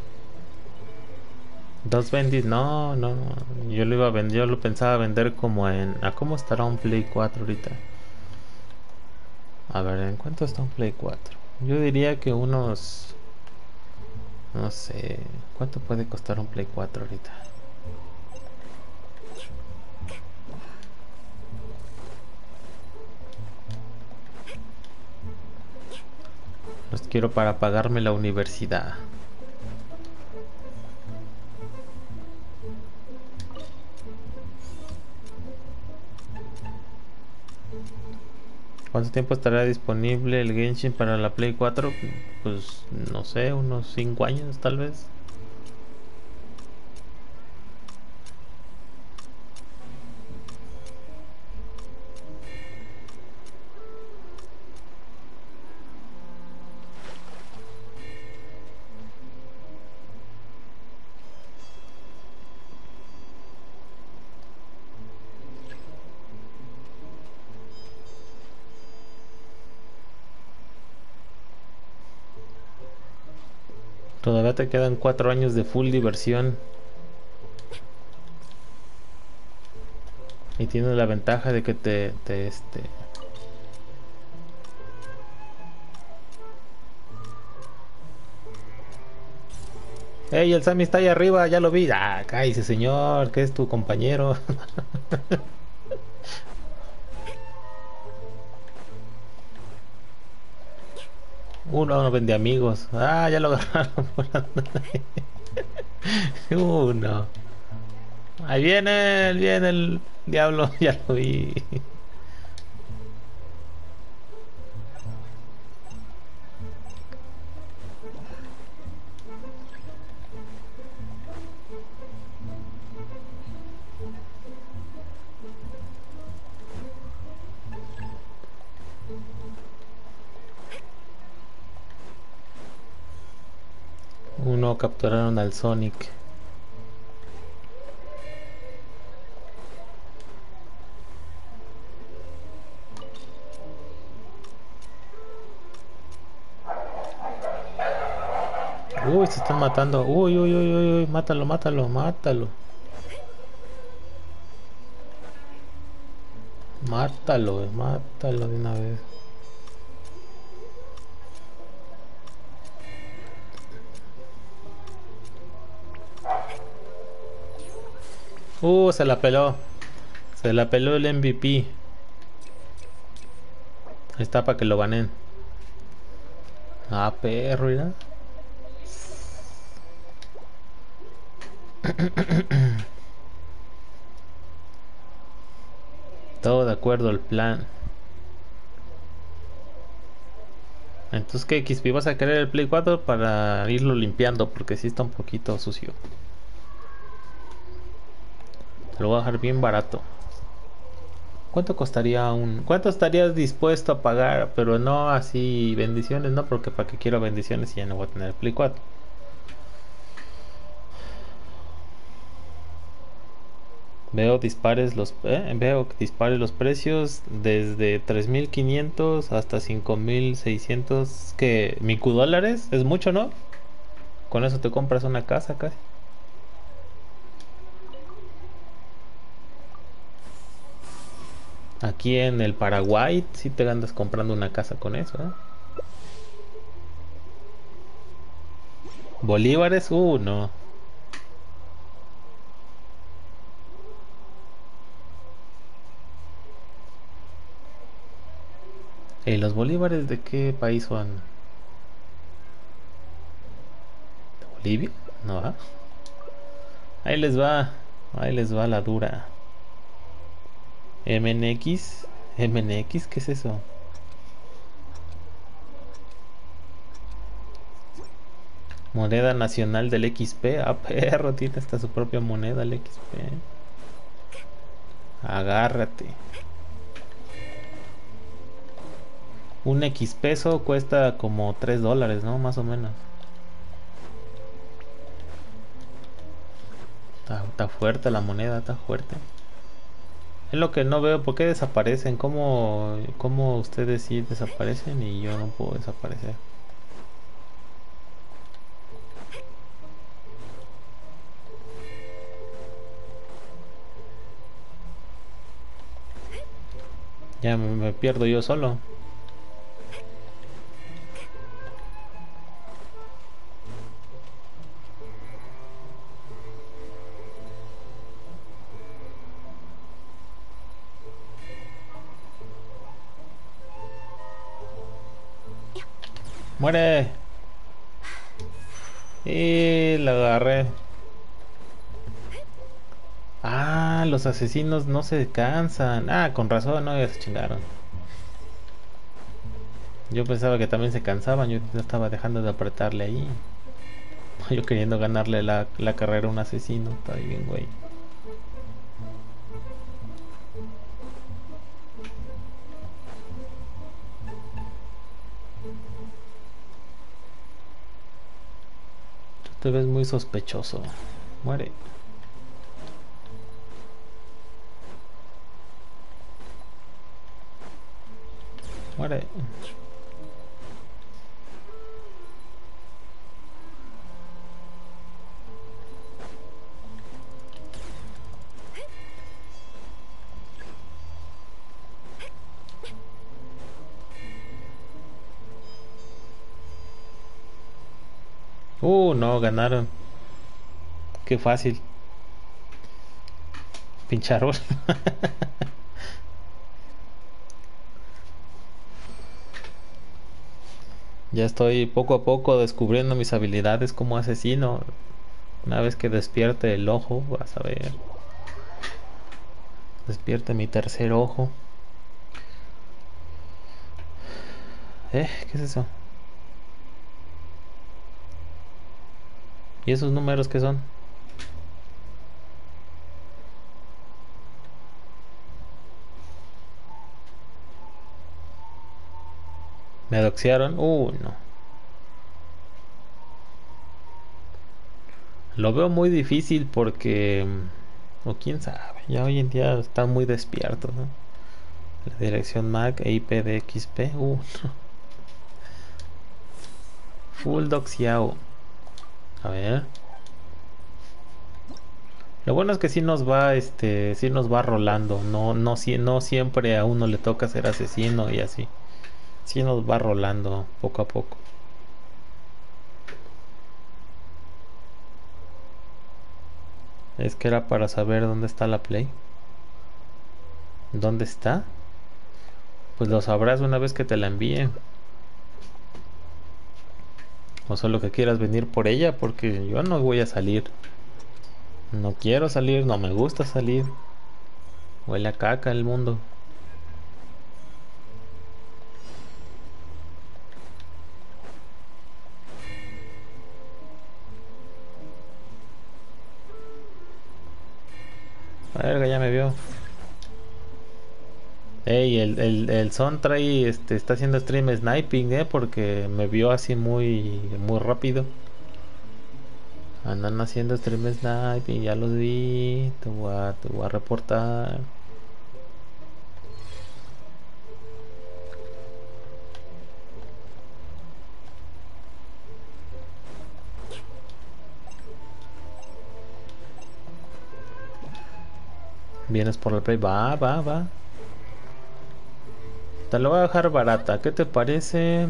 Dos bendis, no, no. Yo lo iba a vender, yo lo pensaba vender como ¿a cómo estará un Play 4 ahorita? A ver, ¿en cuánto está un Play 4? Yo diría que unos, no sé, ¿cuánto puede costar un Play 4 ahorita? Los quiero para pagarme la universidad. ¿Cuánto tiempo estará disponible el Genshin para la Play 4? Pues no sé, unos 5 años tal vez. Todavía te quedan 4 años de full diversión. Y tienes la ventaja de que ¡Ey, el Sammy está ahí arriba! Ya lo vi. ¡Ah, cállese, señor! Que es tu compañero. Uno vende amigos. Ah, ya lo agarraron por andar ahí. Uno. Ahí viene el diablo, ya lo vi. Uno capturaron al Sonic. Uy, se están matando. Uy, uy, uy, uy, uy, mátalo, mátalo, mátalo. Mátalo, mátalo de una vez. Se la peló. Se la peló el MVP. Ahí está para que lo ganen. Ah, perro, mira. Todo de acuerdo al plan. Entonces, ¿qué, XP? ¿Vas a querer el Play 4 para irlo limpiando? Porque sí está un poquito sucio. Te lo voy a dejar bien barato. ¿Cuánto costaría un...? ¿Cuánto estarías dispuesto a pagar? Pero no así bendiciones, ¿no? Porque para qué quiero bendiciones si ya no voy a tener el Play 4. Veo que dispares los precios desde 3.500 hasta 5.600. Que $1.000 es mucho, ¿no? Con eso te compras una casa casi. Aquí en el Paraguay sí te andas comprando una casa con eso, ¿eh? Bolívares, no. ¿Los bolívares de qué país son? ¿De Bolivia? No, ¿ah? Ahí les va. Ahí les va la dura. MNX. MNX, ¿qué es eso? Moneda nacional del XP. Ah, perro, tiene hasta su propia moneda el XP. Agárrate. Un X peso cuesta como $3, ¿no? Más o menos. Está fuerte la moneda, está fuerte. Es lo que no veo, ¿por qué desaparecen? ¿Cómo ustedes sí desaparecen y yo no puedo desaparecer? Ya me pierdo yo solo. ¡Muere! Y la agarré. Ah, los asesinos no se cansan. Ah, con razón, no, ya se chingaron. Yo pensaba que también se cansaban, yo estaba dejando de apretarle ahí. Yo queriendo ganarle la carrera a un asesino. Está bien, güey. Tú te ves muy sospechoso. Muere. Muere. No, ganaron. Qué fácil. Pincharon. Ya estoy poco a poco descubriendo mis habilidades como asesino. Una vez que despierte el ojo, vas a ver. Despierte mi tercer ojo. ¿Qué es eso? ¿Y esos números qué son? ¿Me doxearon? No. Lo veo muy difícil porque... O quién sabe, ya hoy en día están muy despiertos, ¿no? La dirección MAC e IP de XP. No. Full doxiao. A ver. Lo bueno es que sí nos va, sí nos va rolando. No siempre a uno le toca ser asesino y así. Sí nos va rolando poco a poco. Es que era para saber dónde está la Play. ¿Dónde está? Pues lo sabrás una vez que te la envíen. O solo que quieras venir por ella, porque yo no voy a salir. No quiero salir, no me gusta salir. Huele a caca el mundo. Verga, ya me vio. Ey, el Son trae, está haciendo stream sniping, porque me vio así muy rápido. Andan haciendo stream sniping, ya los vi. Te voy a reportar. Vienes por la play, va. Te lo voy a dejar barata. ¿Qué te parece?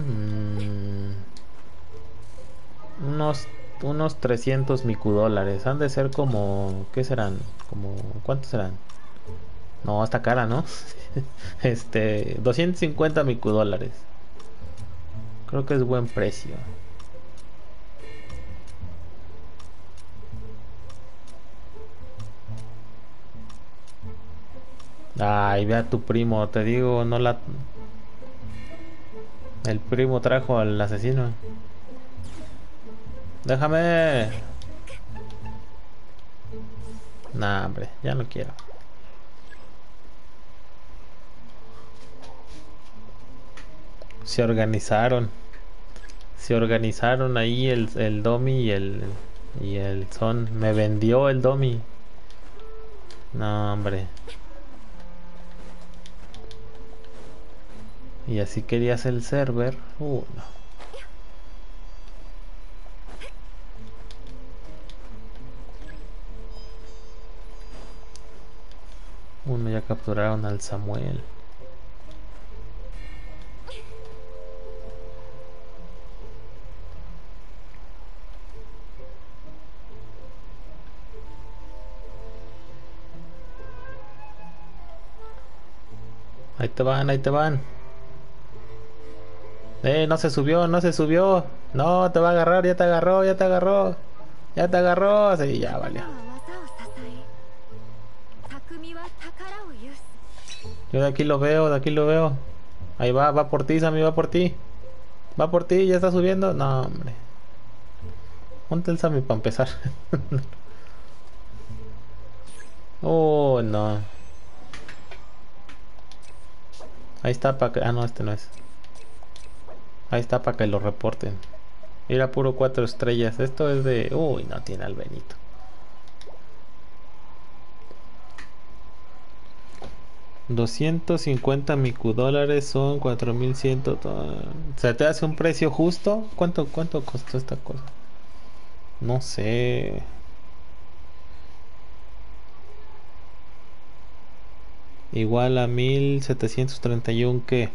Unos, unos 300 micudólares. Han de ser como... ¿Qué serán? Como... ¿Cuántos serán? No, está cara, ¿no? 250 micudólares. Creo que es buen precio. Ay, ve a tu primo, te digo, no la... El primo trajo al asesino. Déjame. Nah, hombre, ya no quiero. Se organizaron. Se organizaron ahí el Domi y el Son. Me vendió el Domi. No, hombre. Y así querías el server. No. Uno ya capturaron al Samuel. Ahí te van, ahí te van. No se subió, no se subió. No, te va a agarrar, ya te agarró, ya te agarró. Ya te agarró. Sí, ya valió. Yo de aquí lo veo, de aquí lo veo. Ahí va por ti, Sammy, va por ti. Va por ti, ya está subiendo. No, hombre. Ponte el Sammy para empezar. Oh, no. Ahí está para que... Ah, no, este no es. Ahí está para que lo reporten. Era puro 4 estrellas. Esto es de... Uy, no tiene al Benito. $250 micudólares son 4100. ¿Se te hace un precio justo? ¿Cuánto costó esta cosa? No sé. Igual a 1731 que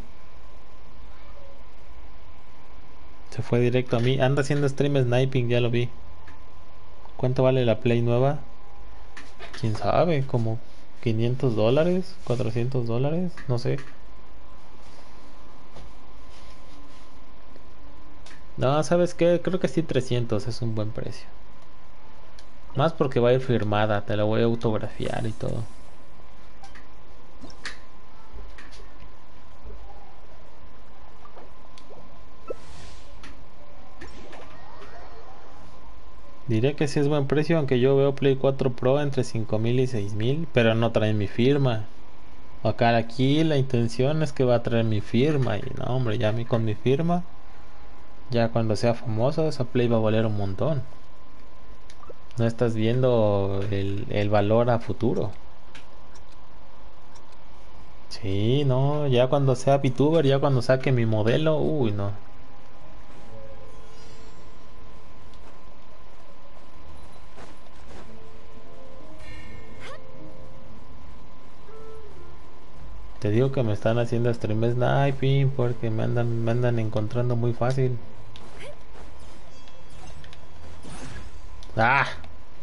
se fue directo a mí. Anda haciendo stream sniping, ya lo vi. ¿Cuánto vale la Play nueva? ¿Quién sabe? Como $500, $400, no sé. No, ¿sabes qué? Creo que sí 300 es un buen precio. Más porque va a ir firmada, te la voy a autografiar y todo. Diré que sí es buen precio, aunque yo veo Play 4 Pro entre 5000 y 6000, pero no trae mi firma. Acá aquí la intención es que va a traer mi firma y no, hombre, ya a mí con mi firma, ya cuando sea famoso, esa Play va a valer un montón. No estás viendo el valor a futuro. Sí, no, ya cuando sea VTuber, ya cuando saque mi modelo, uy, no. Te digo que me están haciendo stream sniping porque me andan encontrando muy fácil. ¡Ah!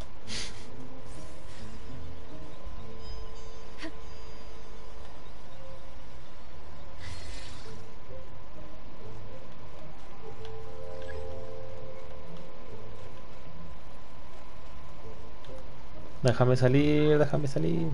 Déjame salir, déjame salir.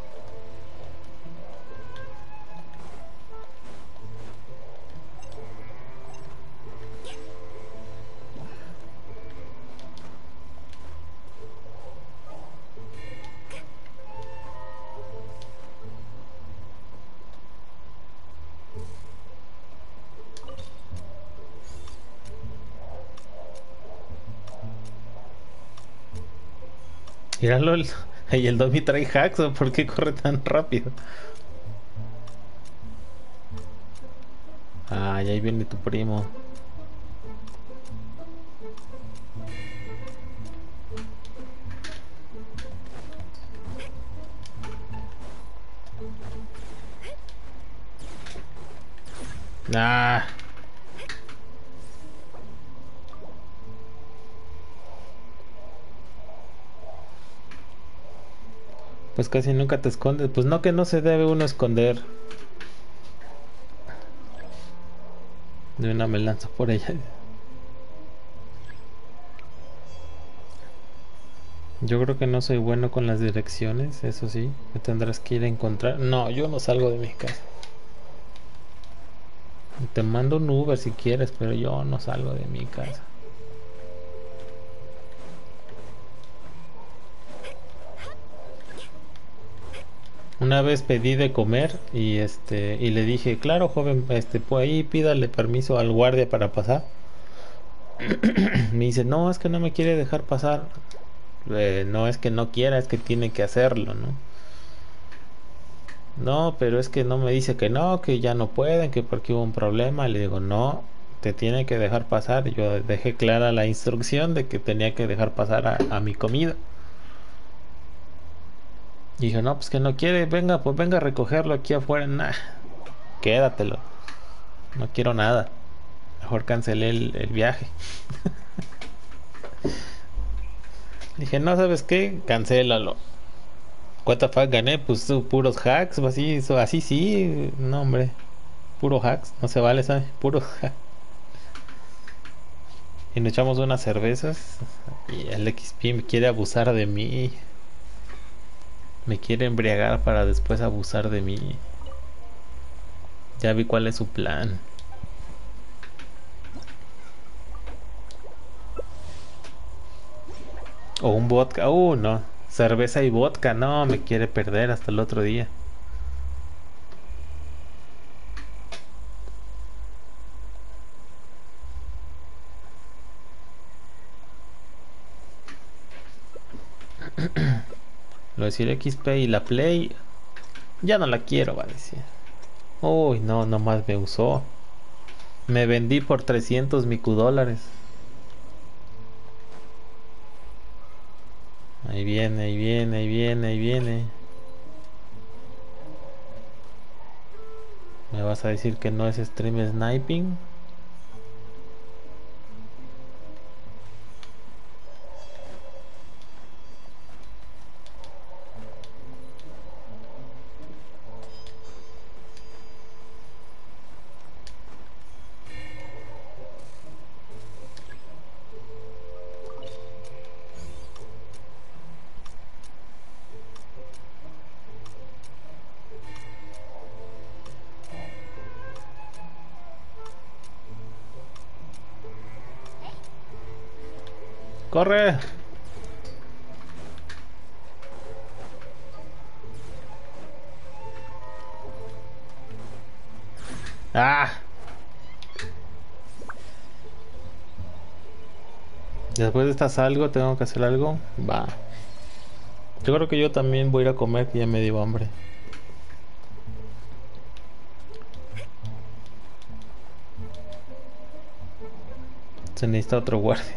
Míralo, y el Dobby trae hacks, ¿o por qué corre tan rápido? Ah, y ahí viene tu primo. Ah, pues casi nunca te escondes. Pues no, que no se debe uno esconder. De una me lanzo por ella. Yo creo que no soy bueno con las direcciones, eso sí. Me tendrás que ir a encontrar. No, yo no salgo de mi casa. Te mando un Uber si quieres, pero yo no salgo de mi casa. Una vez pedí de comer y le dije, claro, joven, pues ahí pídale permiso al guardia para pasar. Me dice, no, es que no me quiere dejar pasar. No es que no quiera, es que tiene que hacerlo, ¿no? No, pero es que no me dice que no, que ya no pueden, que porque hubo un problema. Le digo, no, te tiene que dejar pasar. Yo dejé clara la instrucción de que tenía que dejar pasar a mi comida. Y dije, no, pues que no quiere, venga, pues venga a recogerlo aquí afuera. Nah, quédatelo, no quiero nada. Mejor cancelé el viaje. Dije, no, ¿sabes qué? Cancélalo. What the fuck, gané, pues puros hacks, así, así sí, no hombre, puro hacks, no se vale, ¿sabes? Puro hacks. Y nos echamos unas cervezas y el XP me quiere abusar de mí, me quiere embriagar para después abusar de mí. Ya vi cuál es su plan. O un vodka, no, cerveza y vodka, no, me quiere perder hasta el otro día. Lo decir XP y la Play, ya no la quiero, va a decir. Uy, no, nomás me usó. Me vendí por 300 micudólares. Ahí viene, ahí viene, ahí viene, ahí viene. ¿Me vas a decir que no es stream sniping? ¡Corre! ¡Ah! Después de esta salgo, tengo que hacer algo. Va. Yo creo que yo también voy a ir a comer, que ya me dio hambre. Se necesita otro guardia.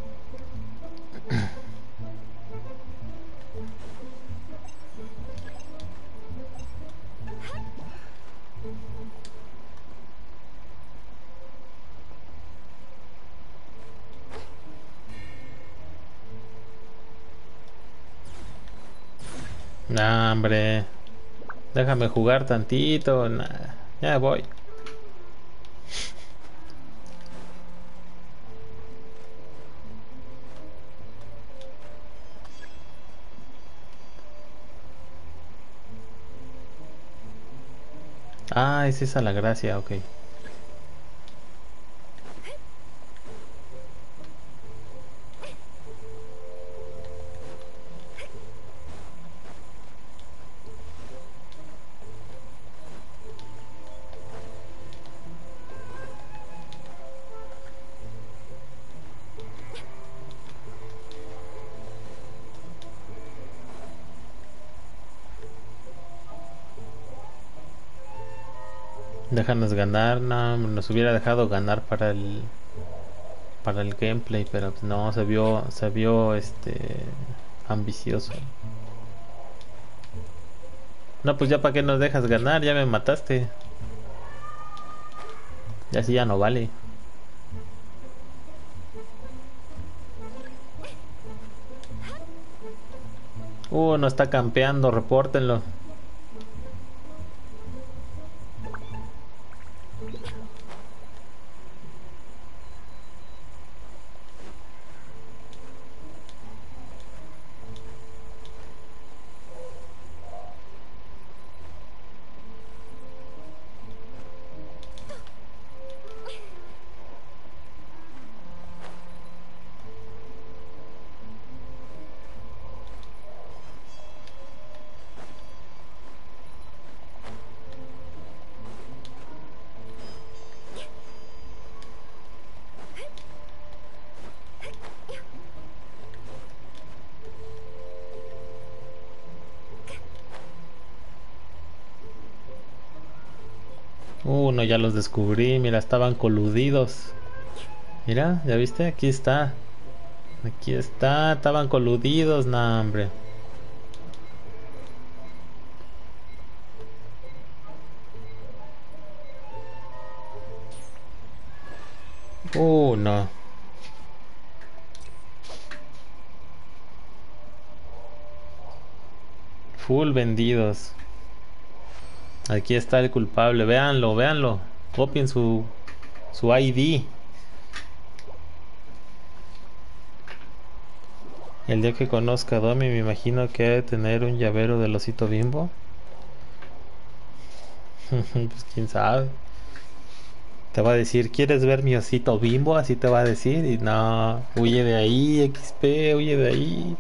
Nah, hombre. Déjame jugar tantito. Nah, ya voy. Ah, es esa la gracia, ok. Déjanos ganar, no, nos hubiera dejado ganar para el gameplay, pero pues no, se vio ambicioso. No, pues ya para qué nos dejas ganar, ya me mataste. Ya así ya no vale. No está campeando, repórtenlo. No, ya los descubrí, mira, estaban coludidos. Mira, ¿ya viste? Aquí está. Aquí está, estaban coludidos, nah, hombre. No. Full vendidos. Aquí está el culpable, véanlo, véanlo. Copien su ID. El día que conozca a Domi, me imagino que ha de tener un llavero del osito Bimbo. Pues quién sabe. Te va a decir, ¿quieres ver mi osito Bimbo? Así te va a decir. Y no, huye de ahí, XP, huye de ahí.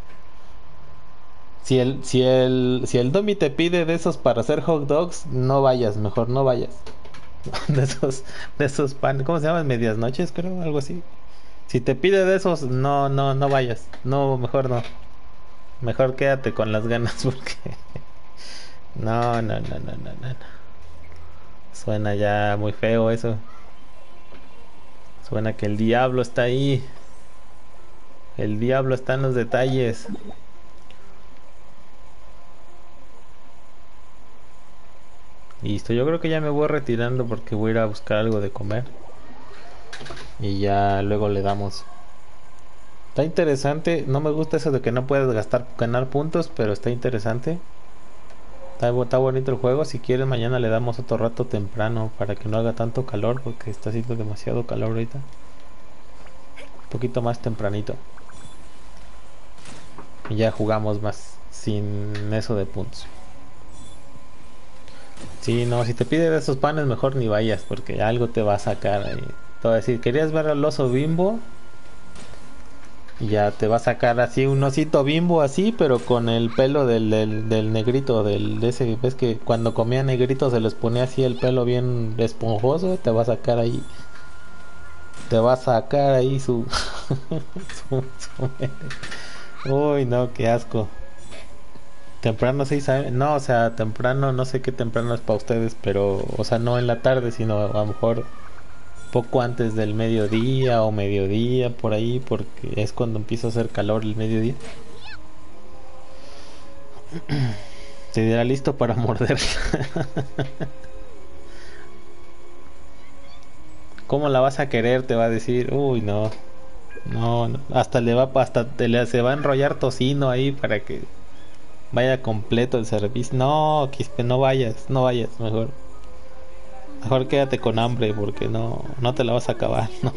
Si el Domi te pide de esos para hacer hot dogs, no vayas, mejor no vayas. De esos pan, ¿cómo se llaman? Medias noches, creo, algo así. Si te pide de esos, no vayas. No, mejor no. Mejor quédate con las ganas porque no. Suena ya muy feo eso. Suena que el diablo está ahí. El diablo está en los detalles. Listo, yo creo que ya me voy retirando porque voy a ir a buscar algo de comer. Y ya luego le damos. Está interesante, no me gusta eso de que no puedes ganar puntos, pero está interesante. Está bonito el juego. Si quieres mañana le damos otro rato temprano para que no haga tanto calor porque está haciendo demasiado calor ahorita. Un poquito más tempranito. Y ya jugamos más sin eso de puntos. Sí, no, si te pide de esos panes mejor ni vayas porque algo te va a sacar ahí. Te va a decir, ¿querías ver al oso Bimbo? Y ya te va a sacar así un osito Bimbo así, pero con el pelo del negrito, de ese, ves que cuando comía negrito se les ponía así el pelo bien esponjoso, te va a sacar ahí, te va a sacar ahí su, uy no, qué asco. Temprano sí sabe, no, o sea, temprano, no sé qué temprano es para ustedes, pero, o sea, no en la tarde, sino a lo mejor poco antes del mediodía o mediodía por ahí, porque es cuando empieza a hacer calor el mediodía. Se dirá listo para morder. ¿Cómo la vas a querer? Te va a decir, uy, no, no, no. Hasta le va, hasta se va a enrollar tocino ahí para que vaya completo el servicio. No, Quispe, no vayas, no vayas, mejor. Mejor quédate con hambre porque no, no te la vas a acabar, ¿no?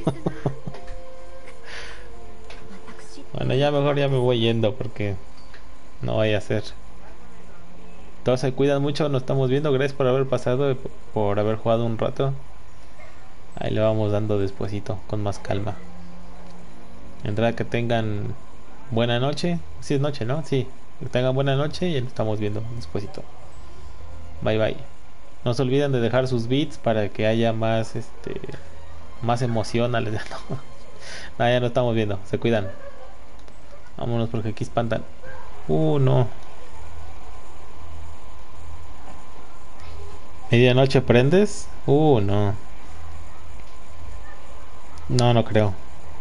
Bueno, ya mejor ya me voy yendo porque no vaya a ser. Todos se cuidan mucho, nos estamos viendo. Gracias por haber pasado, por haber jugado un rato. Ahí le vamos dando despuesito, con más calma. Entrada que tengan buena noche. Sí es noche, ¿no? Sí. Que tengan buena noche y nos estamos viendo despuesito. Bye bye. No se olviden de dejar sus beats para que haya más más emoción al no, no, ya nos estamos viendo. Se cuidan. Vámonos porque aquí espantan. No. ¿Medianoche prendes? No. No, no creo.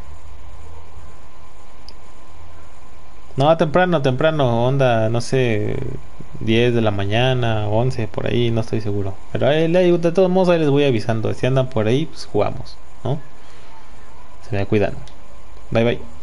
No, temprano, temprano, onda, no sé, 10 de la mañana, 11 por ahí, no estoy seguro. Pero ahí, de todos modos ahí les voy avisando. Si andan por ahí, pues jugamos, ¿no? Se me cuidan. Bye bye.